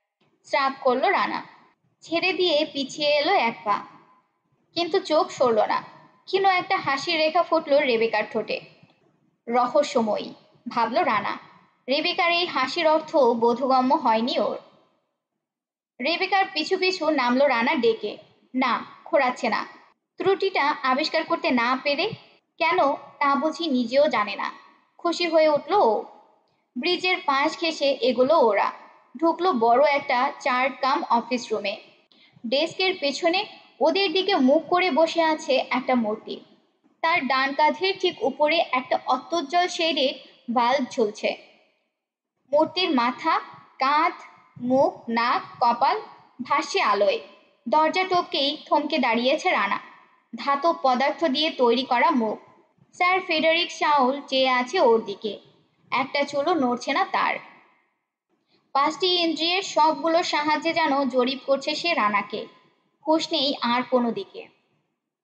শ্রাপ করলো রানা। ছেড়ে দিয়ে পিছিয়ে এলো এক পা, কিন্তু চোখ সরল না। ক্ষীণ একটা হাসির রেখা ফুটল রেবেকার ঠোঁটে। রহস্যময়ী, ভাবল রানা। রেবেকার এই হাসির অর্থ বোধগম্য হয়নি ওর। রেবেকার পিছু পিছু নামলো রানা ডেকে। না, খোঁড়াচ্ছে না। ত্রুটিটা আবিষ্কার করতে না পেরে কেন তা বুঝি নিজেও জানে না। খুশি হয়ে উঠল ও। ব্রিজের পাশ ঘেঁষে এগোলো ওরা। ঢুকলো বড় একটা চার্ট কাম অফিস রুমে। ডেস্কের পেছনে ওদের দিকে মুখ করে বসে আছে একটা মূর্তি। তার ডান কাঁধের ঠিক উপরে একটা অত্যুজ্জ্বল শেডের বাল্ব ঝুলছে। মূর্তির মাথা, কাঁধ, মুখ, নাক, কপাল ভাসছে আলোয়। দরজা টপকেই থমকে দাঁড়িয়েছে রানা। ধাতব পদার্থ দিয়ে তৈরি করা মুখ। স্যার ফেডারিক শাউল চেয়ে আছে ওর দিকে। একটা চুলও নড়ছে না তার। 5টি ইন্দ্রিয়ের সবগুলোর সাহায্যে যেন জরিপ করছে সে রানাকে। হুঁশ নেই আর কোনো দিকে।